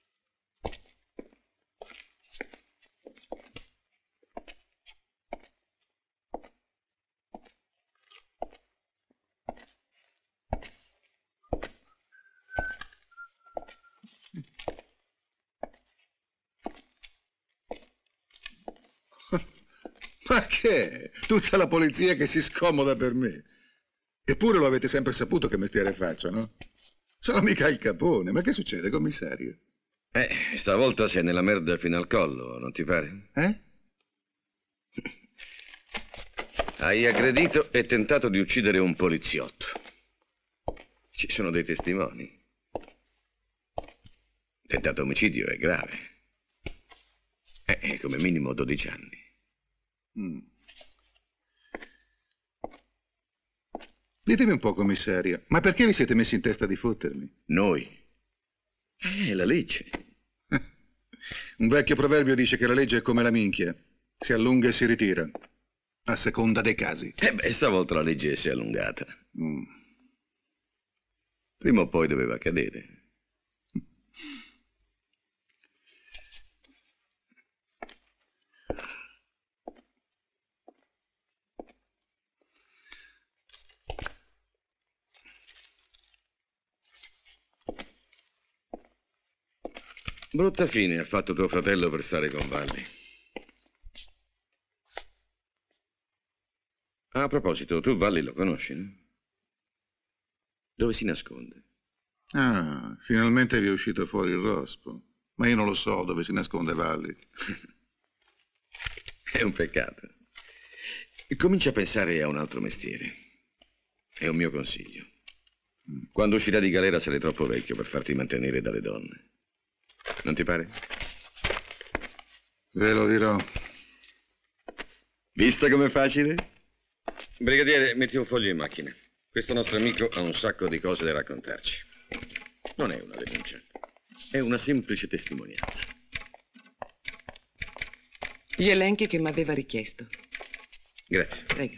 Speaker 2: Ma che? Tutta la polizia che si scomoda per me. Eppure lo avete sempre saputo che mestiere faccio, no? Sono mica il capone. Ma che succede, commissario?
Speaker 8: Stavolta sei nella merda fino al collo, non ti pare? Hai aggredito e tentato di uccidere un poliziotto. Ci sono dei testimoni. Tentato omicidio è grave. È come minimo 12 anni.
Speaker 2: Ditemi un po', commissario, ma perché vi siete messi in testa di fottermi?
Speaker 8: Noi? La legge.
Speaker 2: Un vecchio proverbio dice che la legge è come la minchia. Si allunga e si ritira, a seconda dei casi.
Speaker 8: Stavolta la legge si è allungata. Prima o poi doveva cadere. Brutta fine ha fatto tuo fratello per stare con Valli. A proposito, tu Valli lo conosci, no? Dove si nasconde?
Speaker 2: Ah, finalmente vi è uscito fuori il rospo. Ma io non lo so dove si nasconde Valli.
Speaker 8: È un peccato. Comincia a pensare a un altro mestiere. È un mio consiglio. Quando uscirà di galera sarai troppo vecchio per farti mantenere dalle donne. Non ti pare?
Speaker 2: Ve lo dirò.
Speaker 8: Vista com'è facile? Brigadiere, metti un foglio in macchina. Questo nostro amico ha un sacco di cose da raccontarci. Non è una denuncia, è una semplice testimonianza.
Speaker 12: Gli elenchi che mi aveva richiesto.
Speaker 8: Grazie.
Speaker 12: Prego.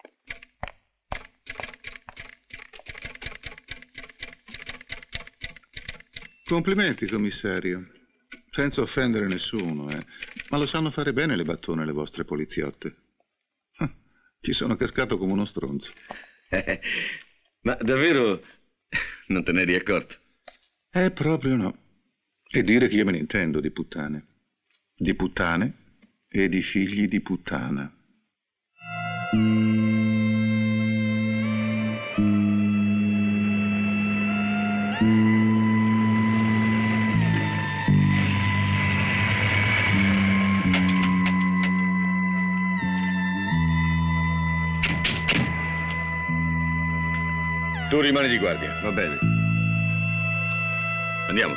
Speaker 2: Complimenti, commissario. Senza offendere nessuno, ma lo sanno fare bene le battone le vostre poliziotte. Ci sono cascato come uno stronzo.
Speaker 8: Ma davvero non te ne eri accorto?
Speaker 2: Proprio no. E dire che io me ne intendo di puttane. Di puttane e di figli di puttana.
Speaker 8: Tu rimani di guardia. Va bene. Andiamo.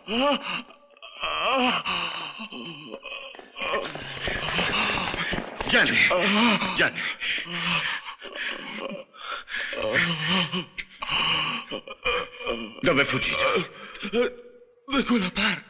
Speaker 8: Gianni! Gianni! Dove è fuggito?
Speaker 2: Da quella parte.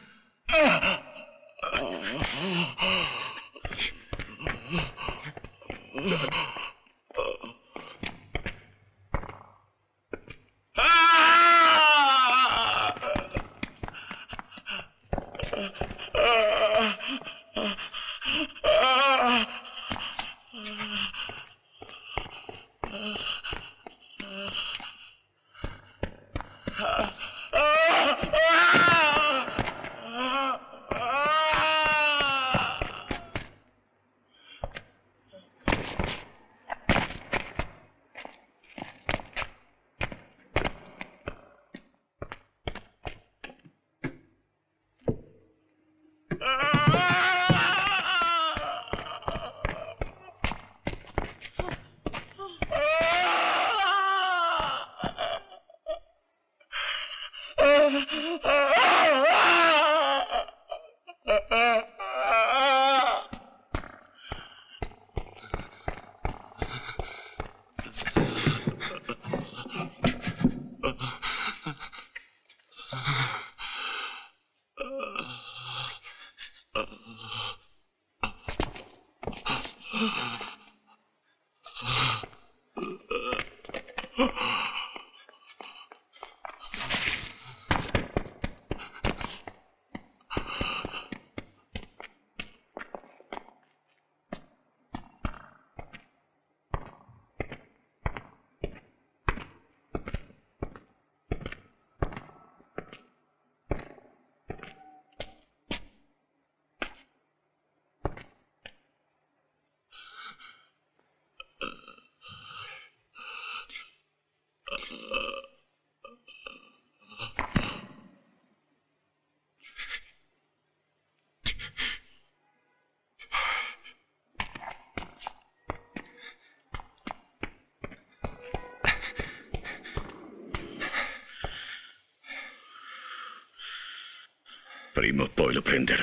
Speaker 8: Prima o poi lo prenderò.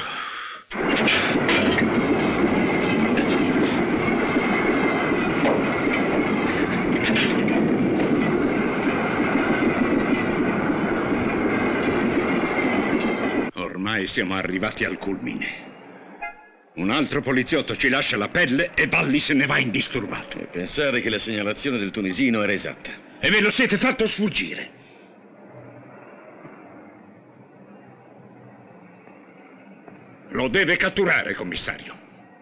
Speaker 3: Ormai siamo arrivati al culmine. Un altro poliziotto ci lascia la pelle e Valli se ne va indisturbato.
Speaker 8: E pensare che la segnalazione del tunisino era esatta.
Speaker 3: E ve lo siete fatto sfuggire. Lo deve catturare, commissario.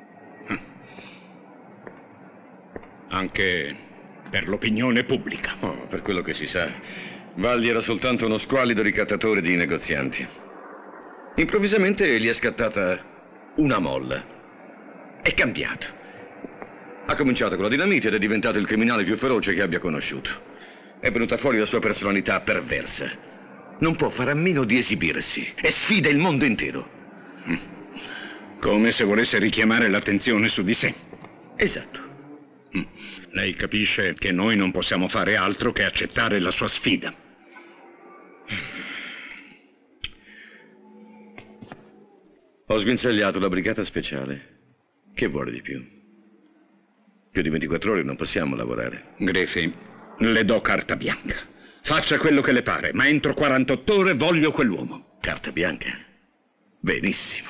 Speaker 3: Anche per l'opinione pubblica.
Speaker 8: Oh, per quello che si sa, Valli era soltanto uno squallido ricattatore di negozianti. Improvvisamente gli è scattata una molla. È cambiato. Ha cominciato con la dinamite ed è diventato il criminale più feroce che abbia conosciuto. È venuta fuori la sua personalità perversa. Non può fare a meno di esibirsi e sfida il mondo intero.
Speaker 3: Come se volesse richiamare l'attenzione su di sé.
Speaker 8: Esatto.
Speaker 3: Lei capisce che noi non possiamo fare altro che accettare la sua sfida.
Speaker 8: Ho sguinzagliato la brigata speciale. Che vuole di più? Più di 24 ore non possiamo lavorare.
Speaker 3: Greffi, le do carta bianca. Faccia quello che le pare, ma entro 48 ore voglio quell'uomo.
Speaker 8: Carta bianca? Benissimo.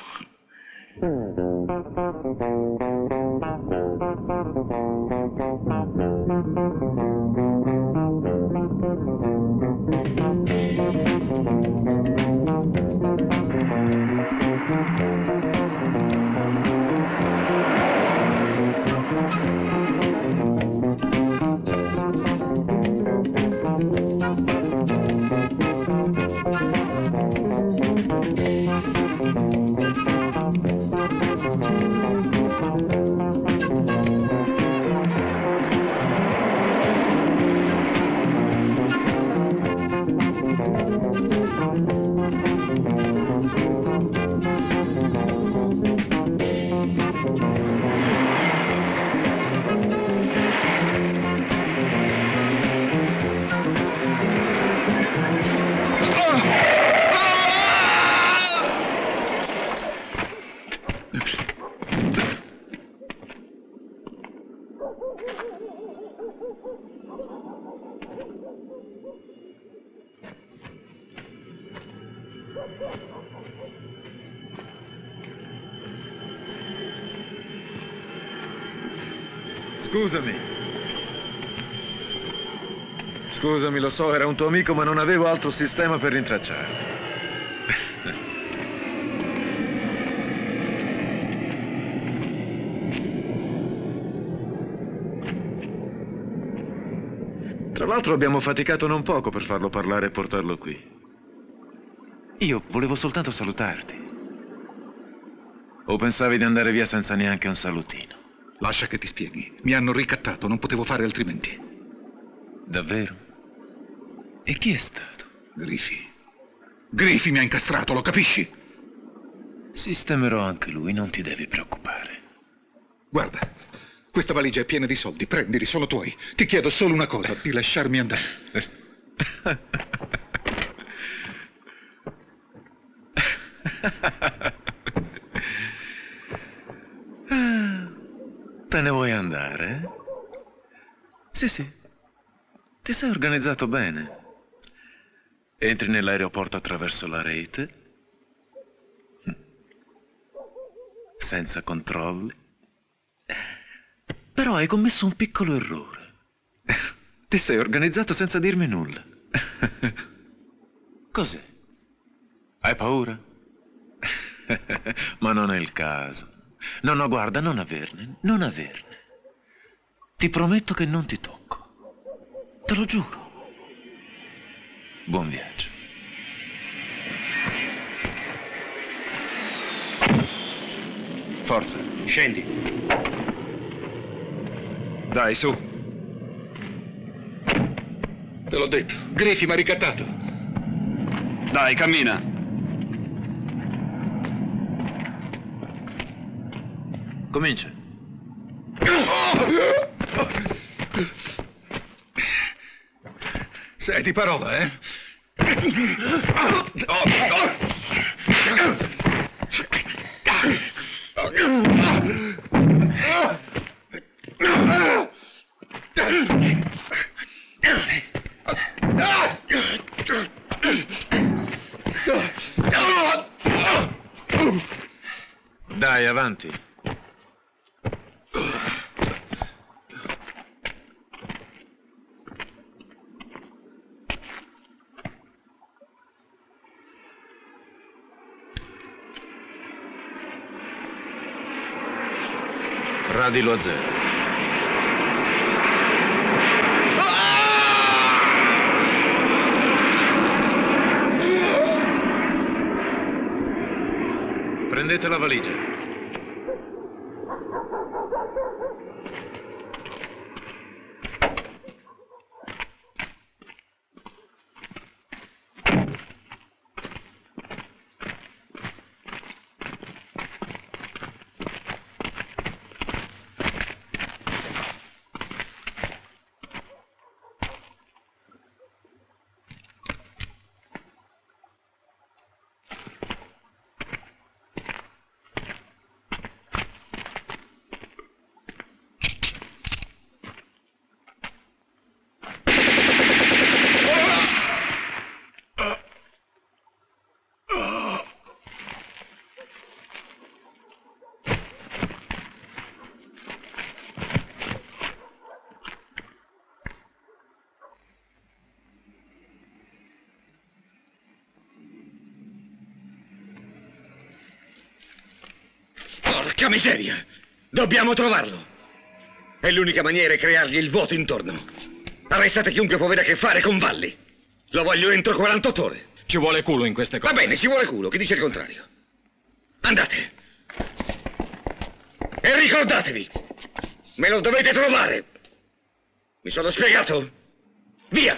Speaker 11: Scusami, lo so, era un tuo amico, ma non avevo altro sistema per rintracciarti. Tra l'altro abbiamo faticato non poco per farlo parlare e portarlo qui. Io volevo soltanto salutarti. O pensavi di andare via senza neanche un salutino?
Speaker 20: Lascia che ti spieghi. Mi hanno ricattato, non potevo fare altrimenti.
Speaker 11: Davvero? E chi è stato?
Speaker 20: Griffy. Griffy mi ha incastrato, lo capisci?
Speaker 11: Sistemerò anche lui, non ti devi preoccupare.
Speaker 20: Guarda, questa valigia è piena di soldi, prendili, sono tuoi. Ti chiedo solo una cosa, di lasciarmi andare.
Speaker 11: Te ne vuoi andare? Sì, sì. Ti sei organizzato bene. Entri nell'aeroporto attraverso la rete, senza controlli. Però hai commesso un piccolo errore. Ti sei organizzato senza dirmi nulla. Cos'è? Hai paura? Ma non è il caso. No, no, guarda, non averne. Ti prometto che non ti tocco. Te lo giuro. Buon viaggio. Forza.
Speaker 20: Scendi.
Speaker 11: Dai, su.
Speaker 20: Te l'ho detto, Griffy mi ha ricattato.
Speaker 11: Dai, cammina. Comincia.
Speaker 20: Sei di parola, eh?
Speaker 11: Dai, avanti. Radilo a zero. Prendete la valigia.
Speaker 9: Porca miseria! Dobbiamo trovarlo! E l'unica maniera è creargli il vuoto intorno. Arrestate chiunque può avere a che fare con Valli. Lo voglio entro 48 ore.
Speaker 1: Ci vuole culo in queste cose.
Speaker 9: Va bene, ci vuole culo. Chi dice il contrario? Andate. E ricordatevi, me lo dovete trovare. Mi sono spiegato? Via!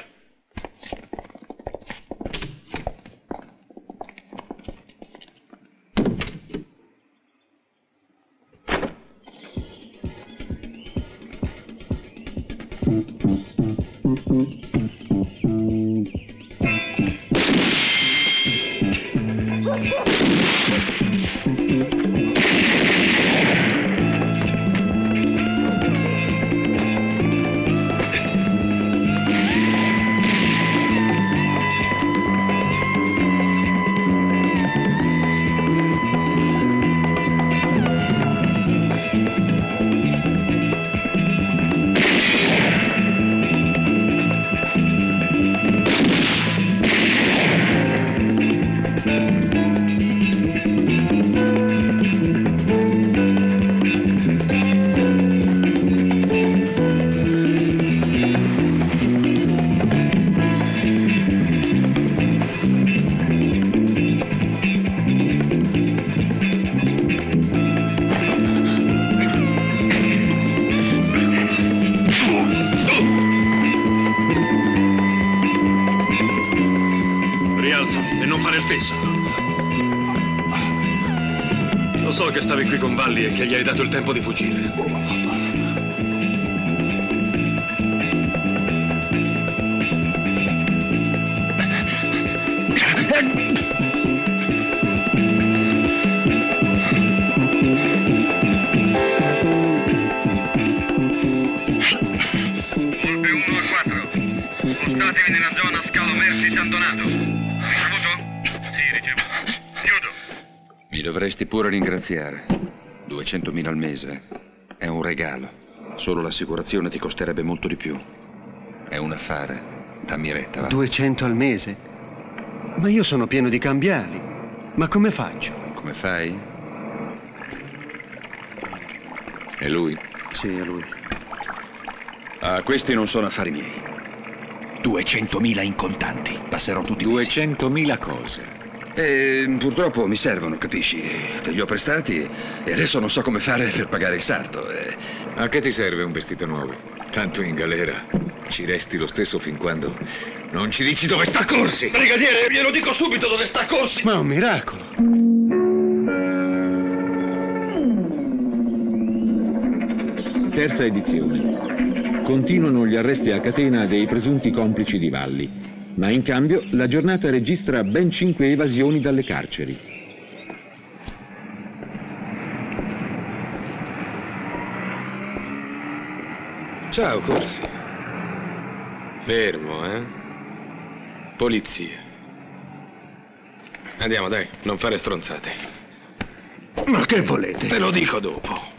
Speaker 9: nel fisso. Lo so che stavi qui con Valli e che gli hai dato il tempo di fuggire.
Speaker 4: Orbe 1 a 4. Spostatevi nella zona scalo merci San Donato. Ricevuto? Sì, ricevuto. Chiudo.
Speaker 7: Mi dovresti pure ringraziare. 200.000 al mese è un regalo. Solo l'assicurazione ti costerebbe molto di più. È un affare. Dammi retta, va.
Speaker 6: 200 al mese? Ma io sono pieno di cambiali. Ma come faccio?
Speaker 7: Come fai? È lui?
Speaker 6: Sì, è lui.
Speaker 7: Ah, questi non sono affari miei.
Speaker 21: 200.000 in contanti. Passerò tutti i mesi.
Speaker 7: 200.000 cose. Purtroppo mi servono, capisci? Te li ho prestati e adesso non so come fare per pagare il sarto.
Speaker 14: A che ti serve un vestito nuovo? Tanto in galera ci resti lo stesso fin quando non ci dici dove sta Corsi.
Speaker 9: Brigadiere, glielo dico subito dove sta Corsi.
Speaker 6: Ma è un miracolo.
Speaker 22: Terza edizione. Continuano gli arresti a catena dei presunti complici di Valli, ma in cambio la giornata registra ben 5 evasioni dalle carceri.
Speaker 14: Ciao, Corsi. Fermo, eh? Polizia. Andiamo, dai, non fare stronzate.
Speaker 6: Ma che volete?
Speaker 14: Te lo dico dopo.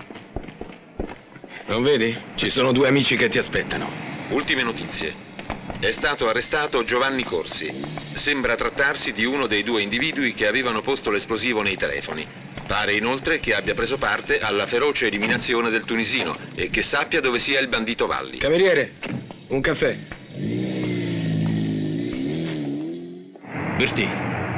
Speaker 14: Non vedi? Ci sono 2 amici che ti aspettano.
Speaker 17: Ultime notizie. È stato arrestato Giovanni Corsi. Sembra trattarsi di uno dei 2 individui che avevano posto l'esplosivo nei telefoni. Pare inoltre che abbia preso parte alla feroce eliminazione del tunisino e che sappia dove sia il bandito Valli.
Speaker 14: Cameriere, un caffè.
Speaker 11: Bertì.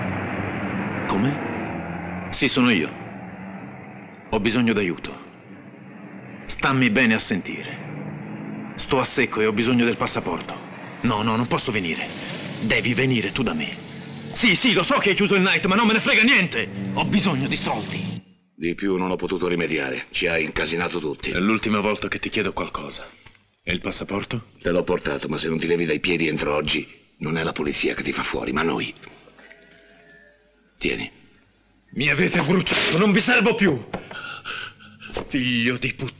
Speaker 11: Come? Sì, sono io. Ho bisogno d'aiuto. Stammi bene a sentire. Sto a secco e ho bisogno del passaporto. No, non posso venire. Devi venire tu da me. Sì, lo so che hai chiuso il night, ma non me ne frega niente. Ho bisogno di soldi.
Speaker 9: Di più non ho potuto rimediare. Ci hai incasinato tutti.
Speaker 11: È l'ultima volta che ti chiedo qualcosa. E il passaporto?
Speaker 9: Te l'ho portato, ma se non ti levi dai piedi entro oggi, non è la polizia che ti fa fuori, ma noi. Tieni.
Speaker 11: Mi avete bruciato, non vi servo più. Figlio di puttana.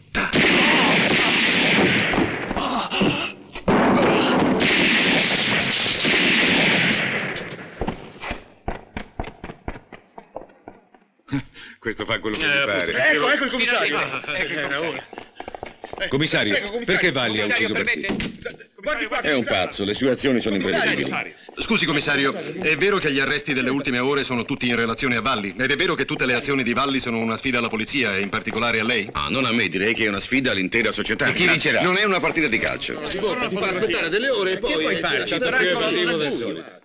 Speaker 14: Questo fa quello che mi pare.
Speaker 9: Ecco il commissario.
Speaker 14: Era ora. Commissario, perché Valli ha ucciso Bertì?
Speaker 3: È un pazzo, le sue azioni sono imprevedibili.
Speaker 9: Scusi, commissario, è vero che gli arresti delle ultime ore sono tutti in relazione a Valli? Ed è vero che tutte le azioni di Valli sono una sfida alla polizia e in particolare a lei?
Speaker 3: Ah, non a me, direi che è una sfida all'intera società.
Speaker 9: E chi vincerà?
Speaker 3: Non è una partita di calcio.
Speaker 9: Si può aspettare delle ore e poi...
Speaker 14: Che puoi fare? È stato più evasivo del solito.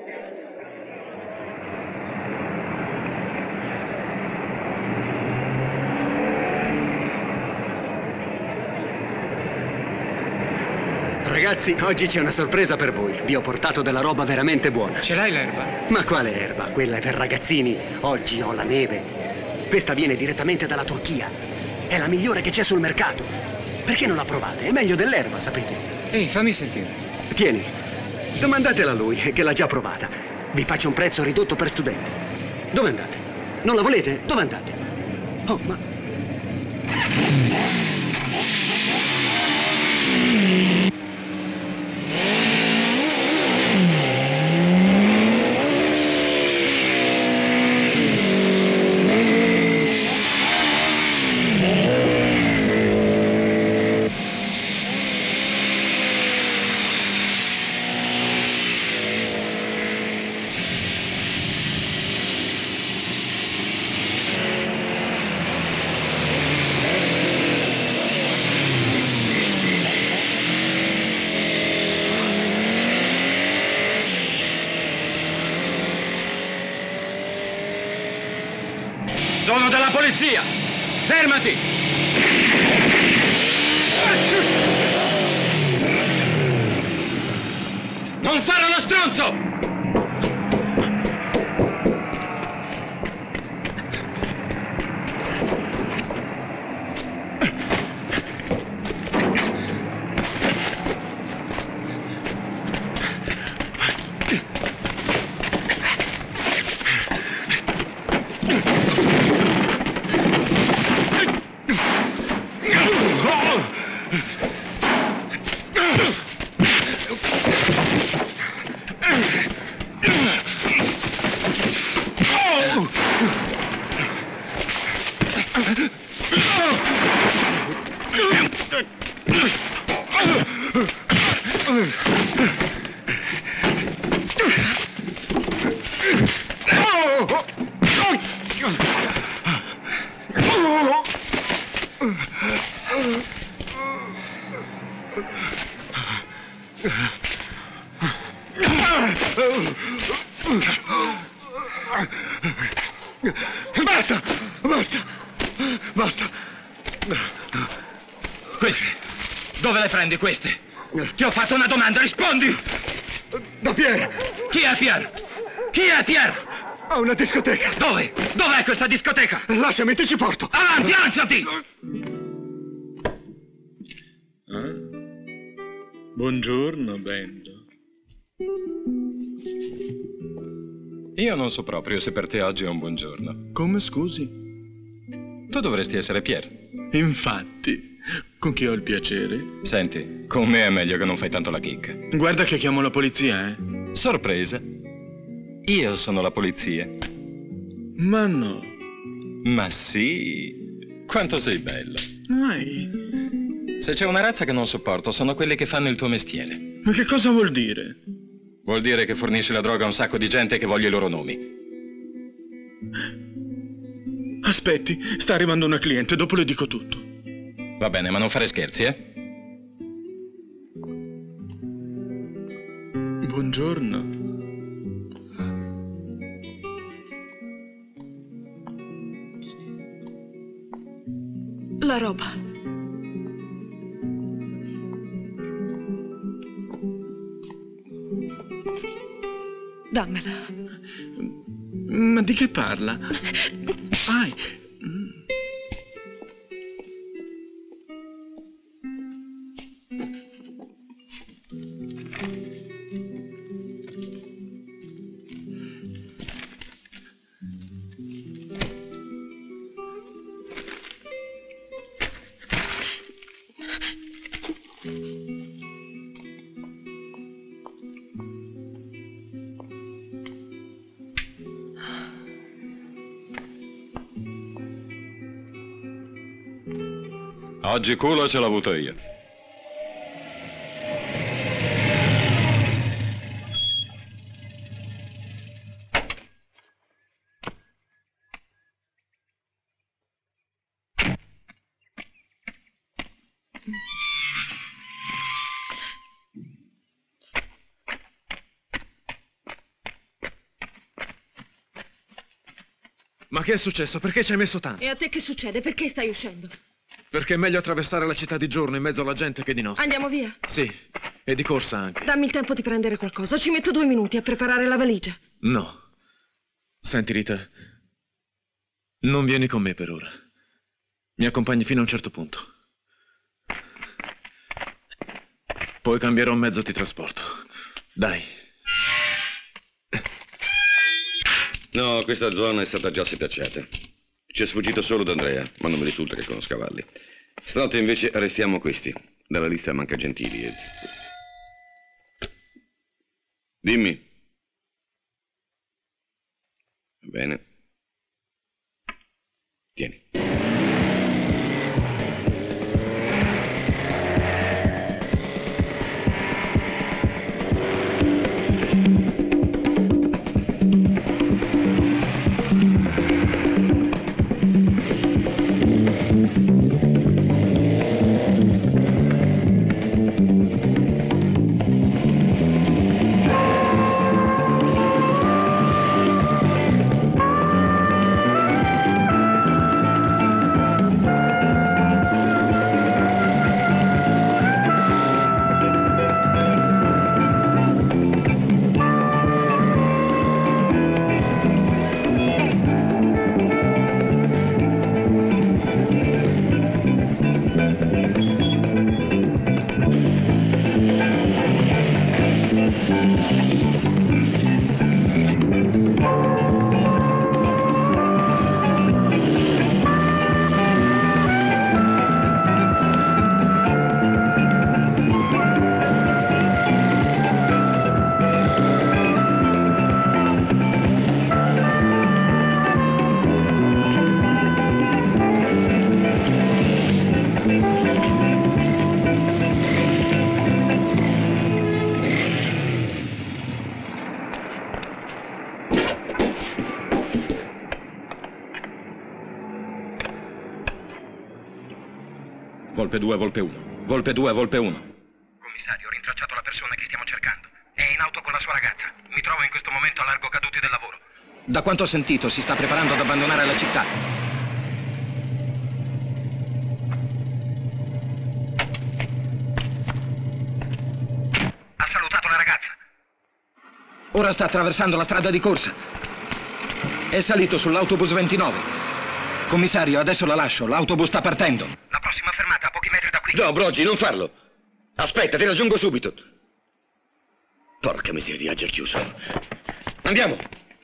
Speaker 6: Ragazzi, oggi c'è una sorpresa per voi. Vi ho portato della roba veramente buona.
Speaker 1: Ce l'hai l'erba?
Speaker 6: Ma quale erba? Quella è per ragazzini. Oggi ho la neve. Questa viene direttamente dalla Turchia. È la migliore che c'è sul mercato. Perché non la provate? È meglio dell'erba, sapete?
Speaker 1: Ehi, fammi sentire.
Speaker 6: Tieni. Domandatela a lui, che l'ha già provata. Vi faccio un prezzo ridotto per studenti. Dove andate? Non la volete? Dove andate? Oh, ma...
Speaker 21: Sono della polizia! Fermati! Non fare lo stronzo!
Speaker 9: Basta! Basta! Basta!
Speaker 21: Queste? Dove le prendi queste? Ti ho fatto una domanda, rispondi!
Speaker 9: Da Pierre!
Speaker 21: Chi è Pierre? Chi è Pierre?
Speaker 9: A una discoteca!
Speaker 21: Dove? Dov'è questa discoteca?
Speaker 9: Lasciami, ti ci porto!
Speaker 21: Avanti, alzati!
Speaker 10: Buongiorno, bello.
Speaker 14: Io non so proprio se per te oggi è un buongiorno.
Speaker 10: Come, scusi?
Speaker 14: Tu dovresti essere Pierre.
Speaker 10: Infatti, con chi ho il piacere?
Speaker 14: Senti, con me è meglio che non fai tanto la chicca.
Speaker 10: Guarda che chiamo la polizia, eh?
Speaker 14: Sorpresa. Io sono la polizia.
Speaker 10: Ma no.
Speaker 14: Ma sì. Quanto sei bello.
Speaker 10: Vai.
Speaker 14: Se c'è una razza che non sopporto, sono quelli che fanno il tuo mestiere.
Speaker 10: Ma che cosa vuol dire?
Speaker 14: Vuol dire che fornisci la droga a un sacco di gente che voglia i loro nomi.
Speaker 10: Aspetti, sta arrivando una cliente, dopo le dico tutto.
Speaker 14: Va bene, ma non fare scherzi, eh?
Speaker 10: Buongiorno.
Speaker 18: La roba. Dammela.
Speaker 10: Ma di che parla? Ai.
Speaker 14: Oggi culo ce l'ho avuto io.
Speaker 13: Ma che è successo? Perché ci hai messo tanto?
Speaker 18: E a te che succede? Perché stai uscendo?
Speaker 13: Perché è meglio attraversare la città di giorno in mezzo alla gente che di notte.
Speaker 18: Andiamo via.
Speaker 13: Sì, e di corsa anche.
Speaker 18: Dammi il tempo di prendere qualcosa. Ci metto 2 minuti a preparare la valigia.
Speaker 13: No. Senti, Rita, non vieni con me per ora. Mi accompagni fino a un certo punto. Poi cambierò un mezzo di trasporto. Dai.
Speaker 8: No, questa zona è stata già setacciata. Ci è sfuggito solo d'Andrea, ma non mi risulta che conosca Valli. Stanotte invece arrestiamo questi. Dalla lista manca Gentili. Dimmi. Va bene. Tieni.
Speaker 21: Volpe 2, Volpe 1. Volpe 2, Volpe 1.
Speaker 15: Commissario, ho rintracciato la persona che stiamo cercando. È in auto con la sua ragazza. Mi trovo in questo momento a largo caduti del lavoro.
Speaker 21: Da quanto ho sentito, si sta preparando ad abbandonare la città.
Speaker 15: Ha salutato la ragazza.
Speaker 21: Ora sta attraversando la strada di corsa. È salito sull'autobus 29. Commissario, adesso la lascio. L'autobus sta partendo.
Speaker 15: La prossima fermata a pochi metri da qui.
Speaker 9: No, Brogi, non farlo. Aspetta, ti raggiungo subito. Porca miseria, ha già chiuso. Andiamo.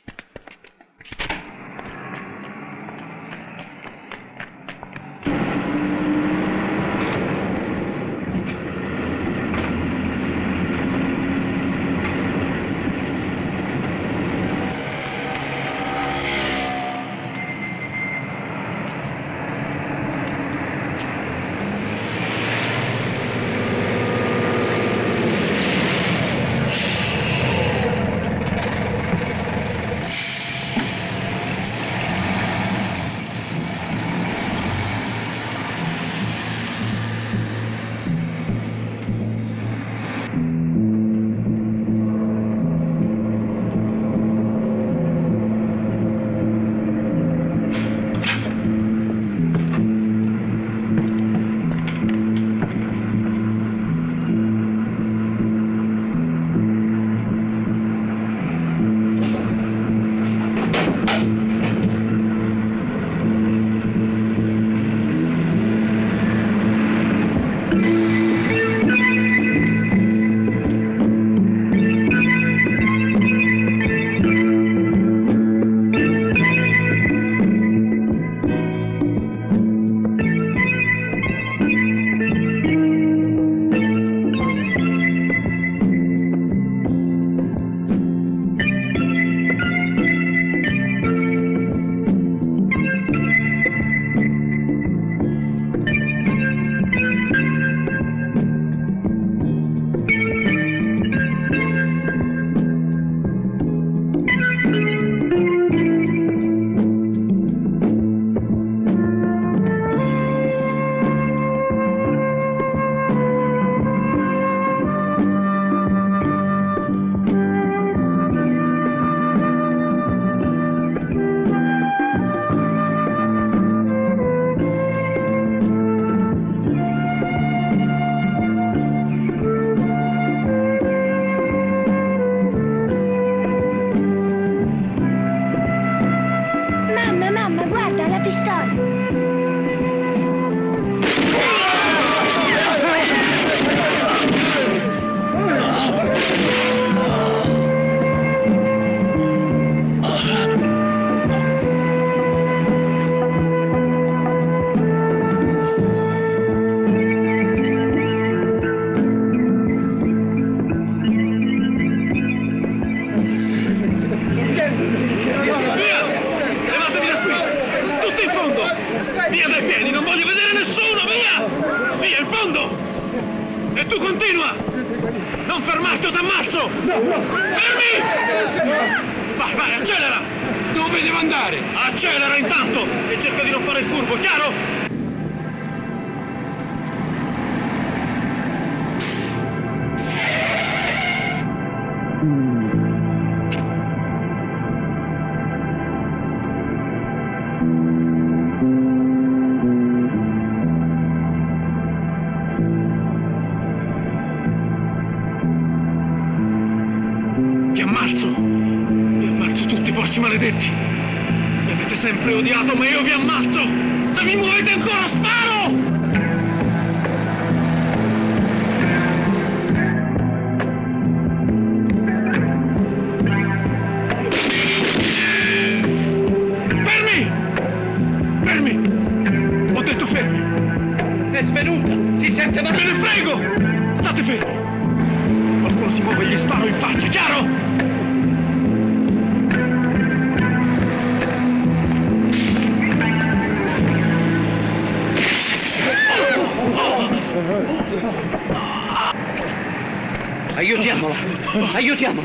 Speaker 21: Aiutiamolo! Aiutiamolo!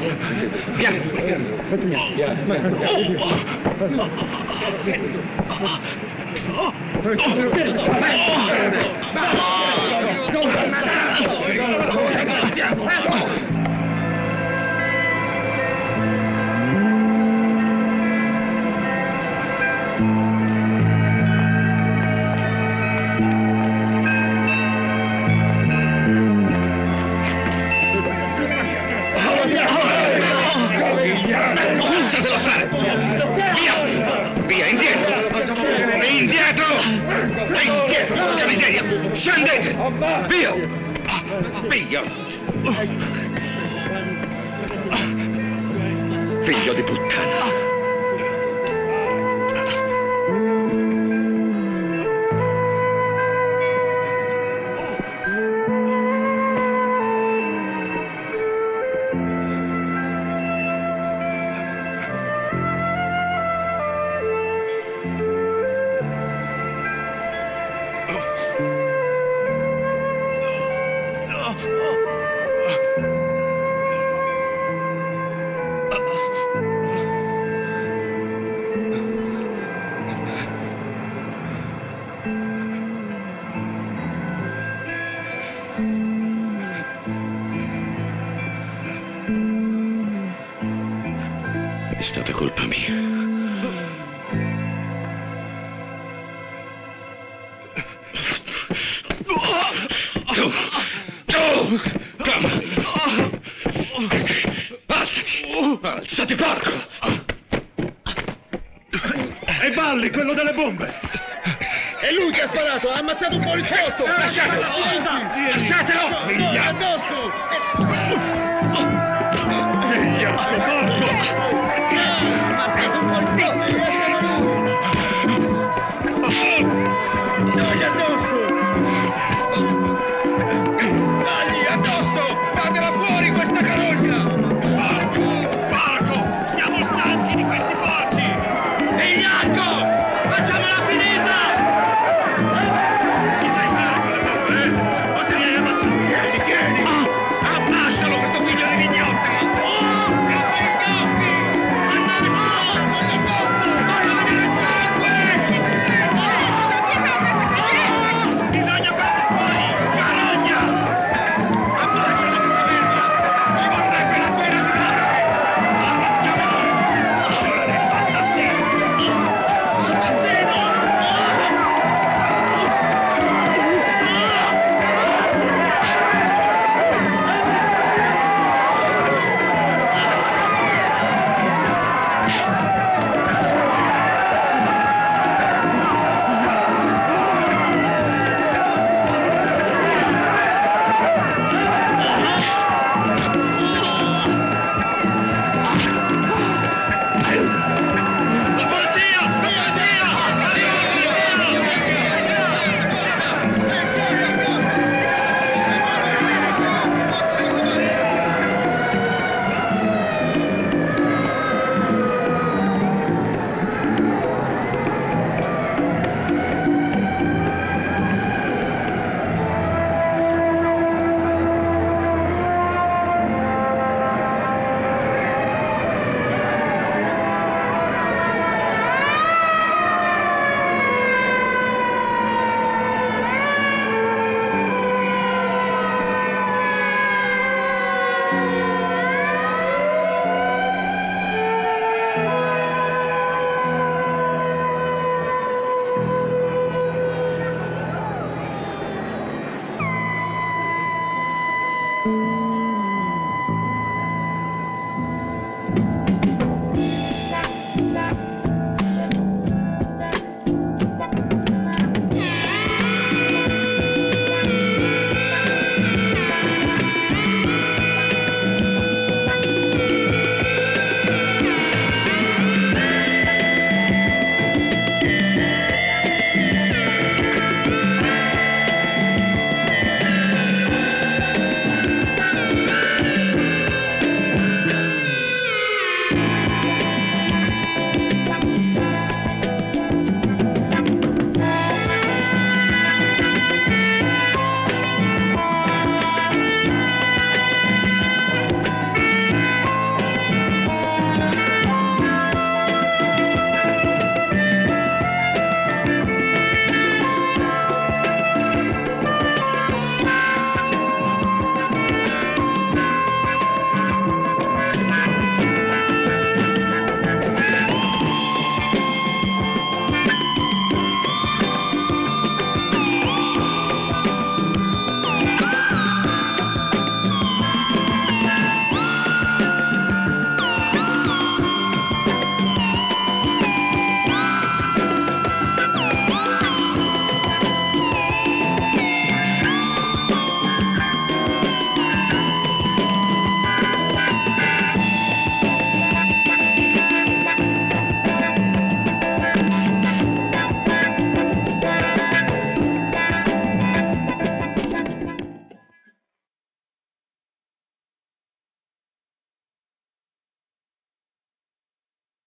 Speaker 21: Piano!
Speaker 9: Lasciatelo stare! Via! Via, indietro! Indietro! Indietro, porca miseria! Scendete! Via! Via! Figlio di puttana!
Speaker 8: È stata colpa mia.
Speaker 9: Tu! Come? Alzati! Alzati, porco!
Speaker 5: È Valli, quello delle bombe!
Speaker 9: È lui che ha sparato! Ha ammazzato un poliziotto! Lasciatelo! Lasciatelo! Addosso!
Speaker 5: Vigliacco, porco!
Speaker 9: Dagli addosso! Dagli addosso! Fatela fuori questa carogna!
Speaker 5: Porco! Siamo stanchi di questi porci!
Speaker 9: Vigliacco! Facciamola finita!
Speaker 5: Chi sai fare con le bombe, eh? O te ne hai ammazzato?
Speaker 9: Vieni!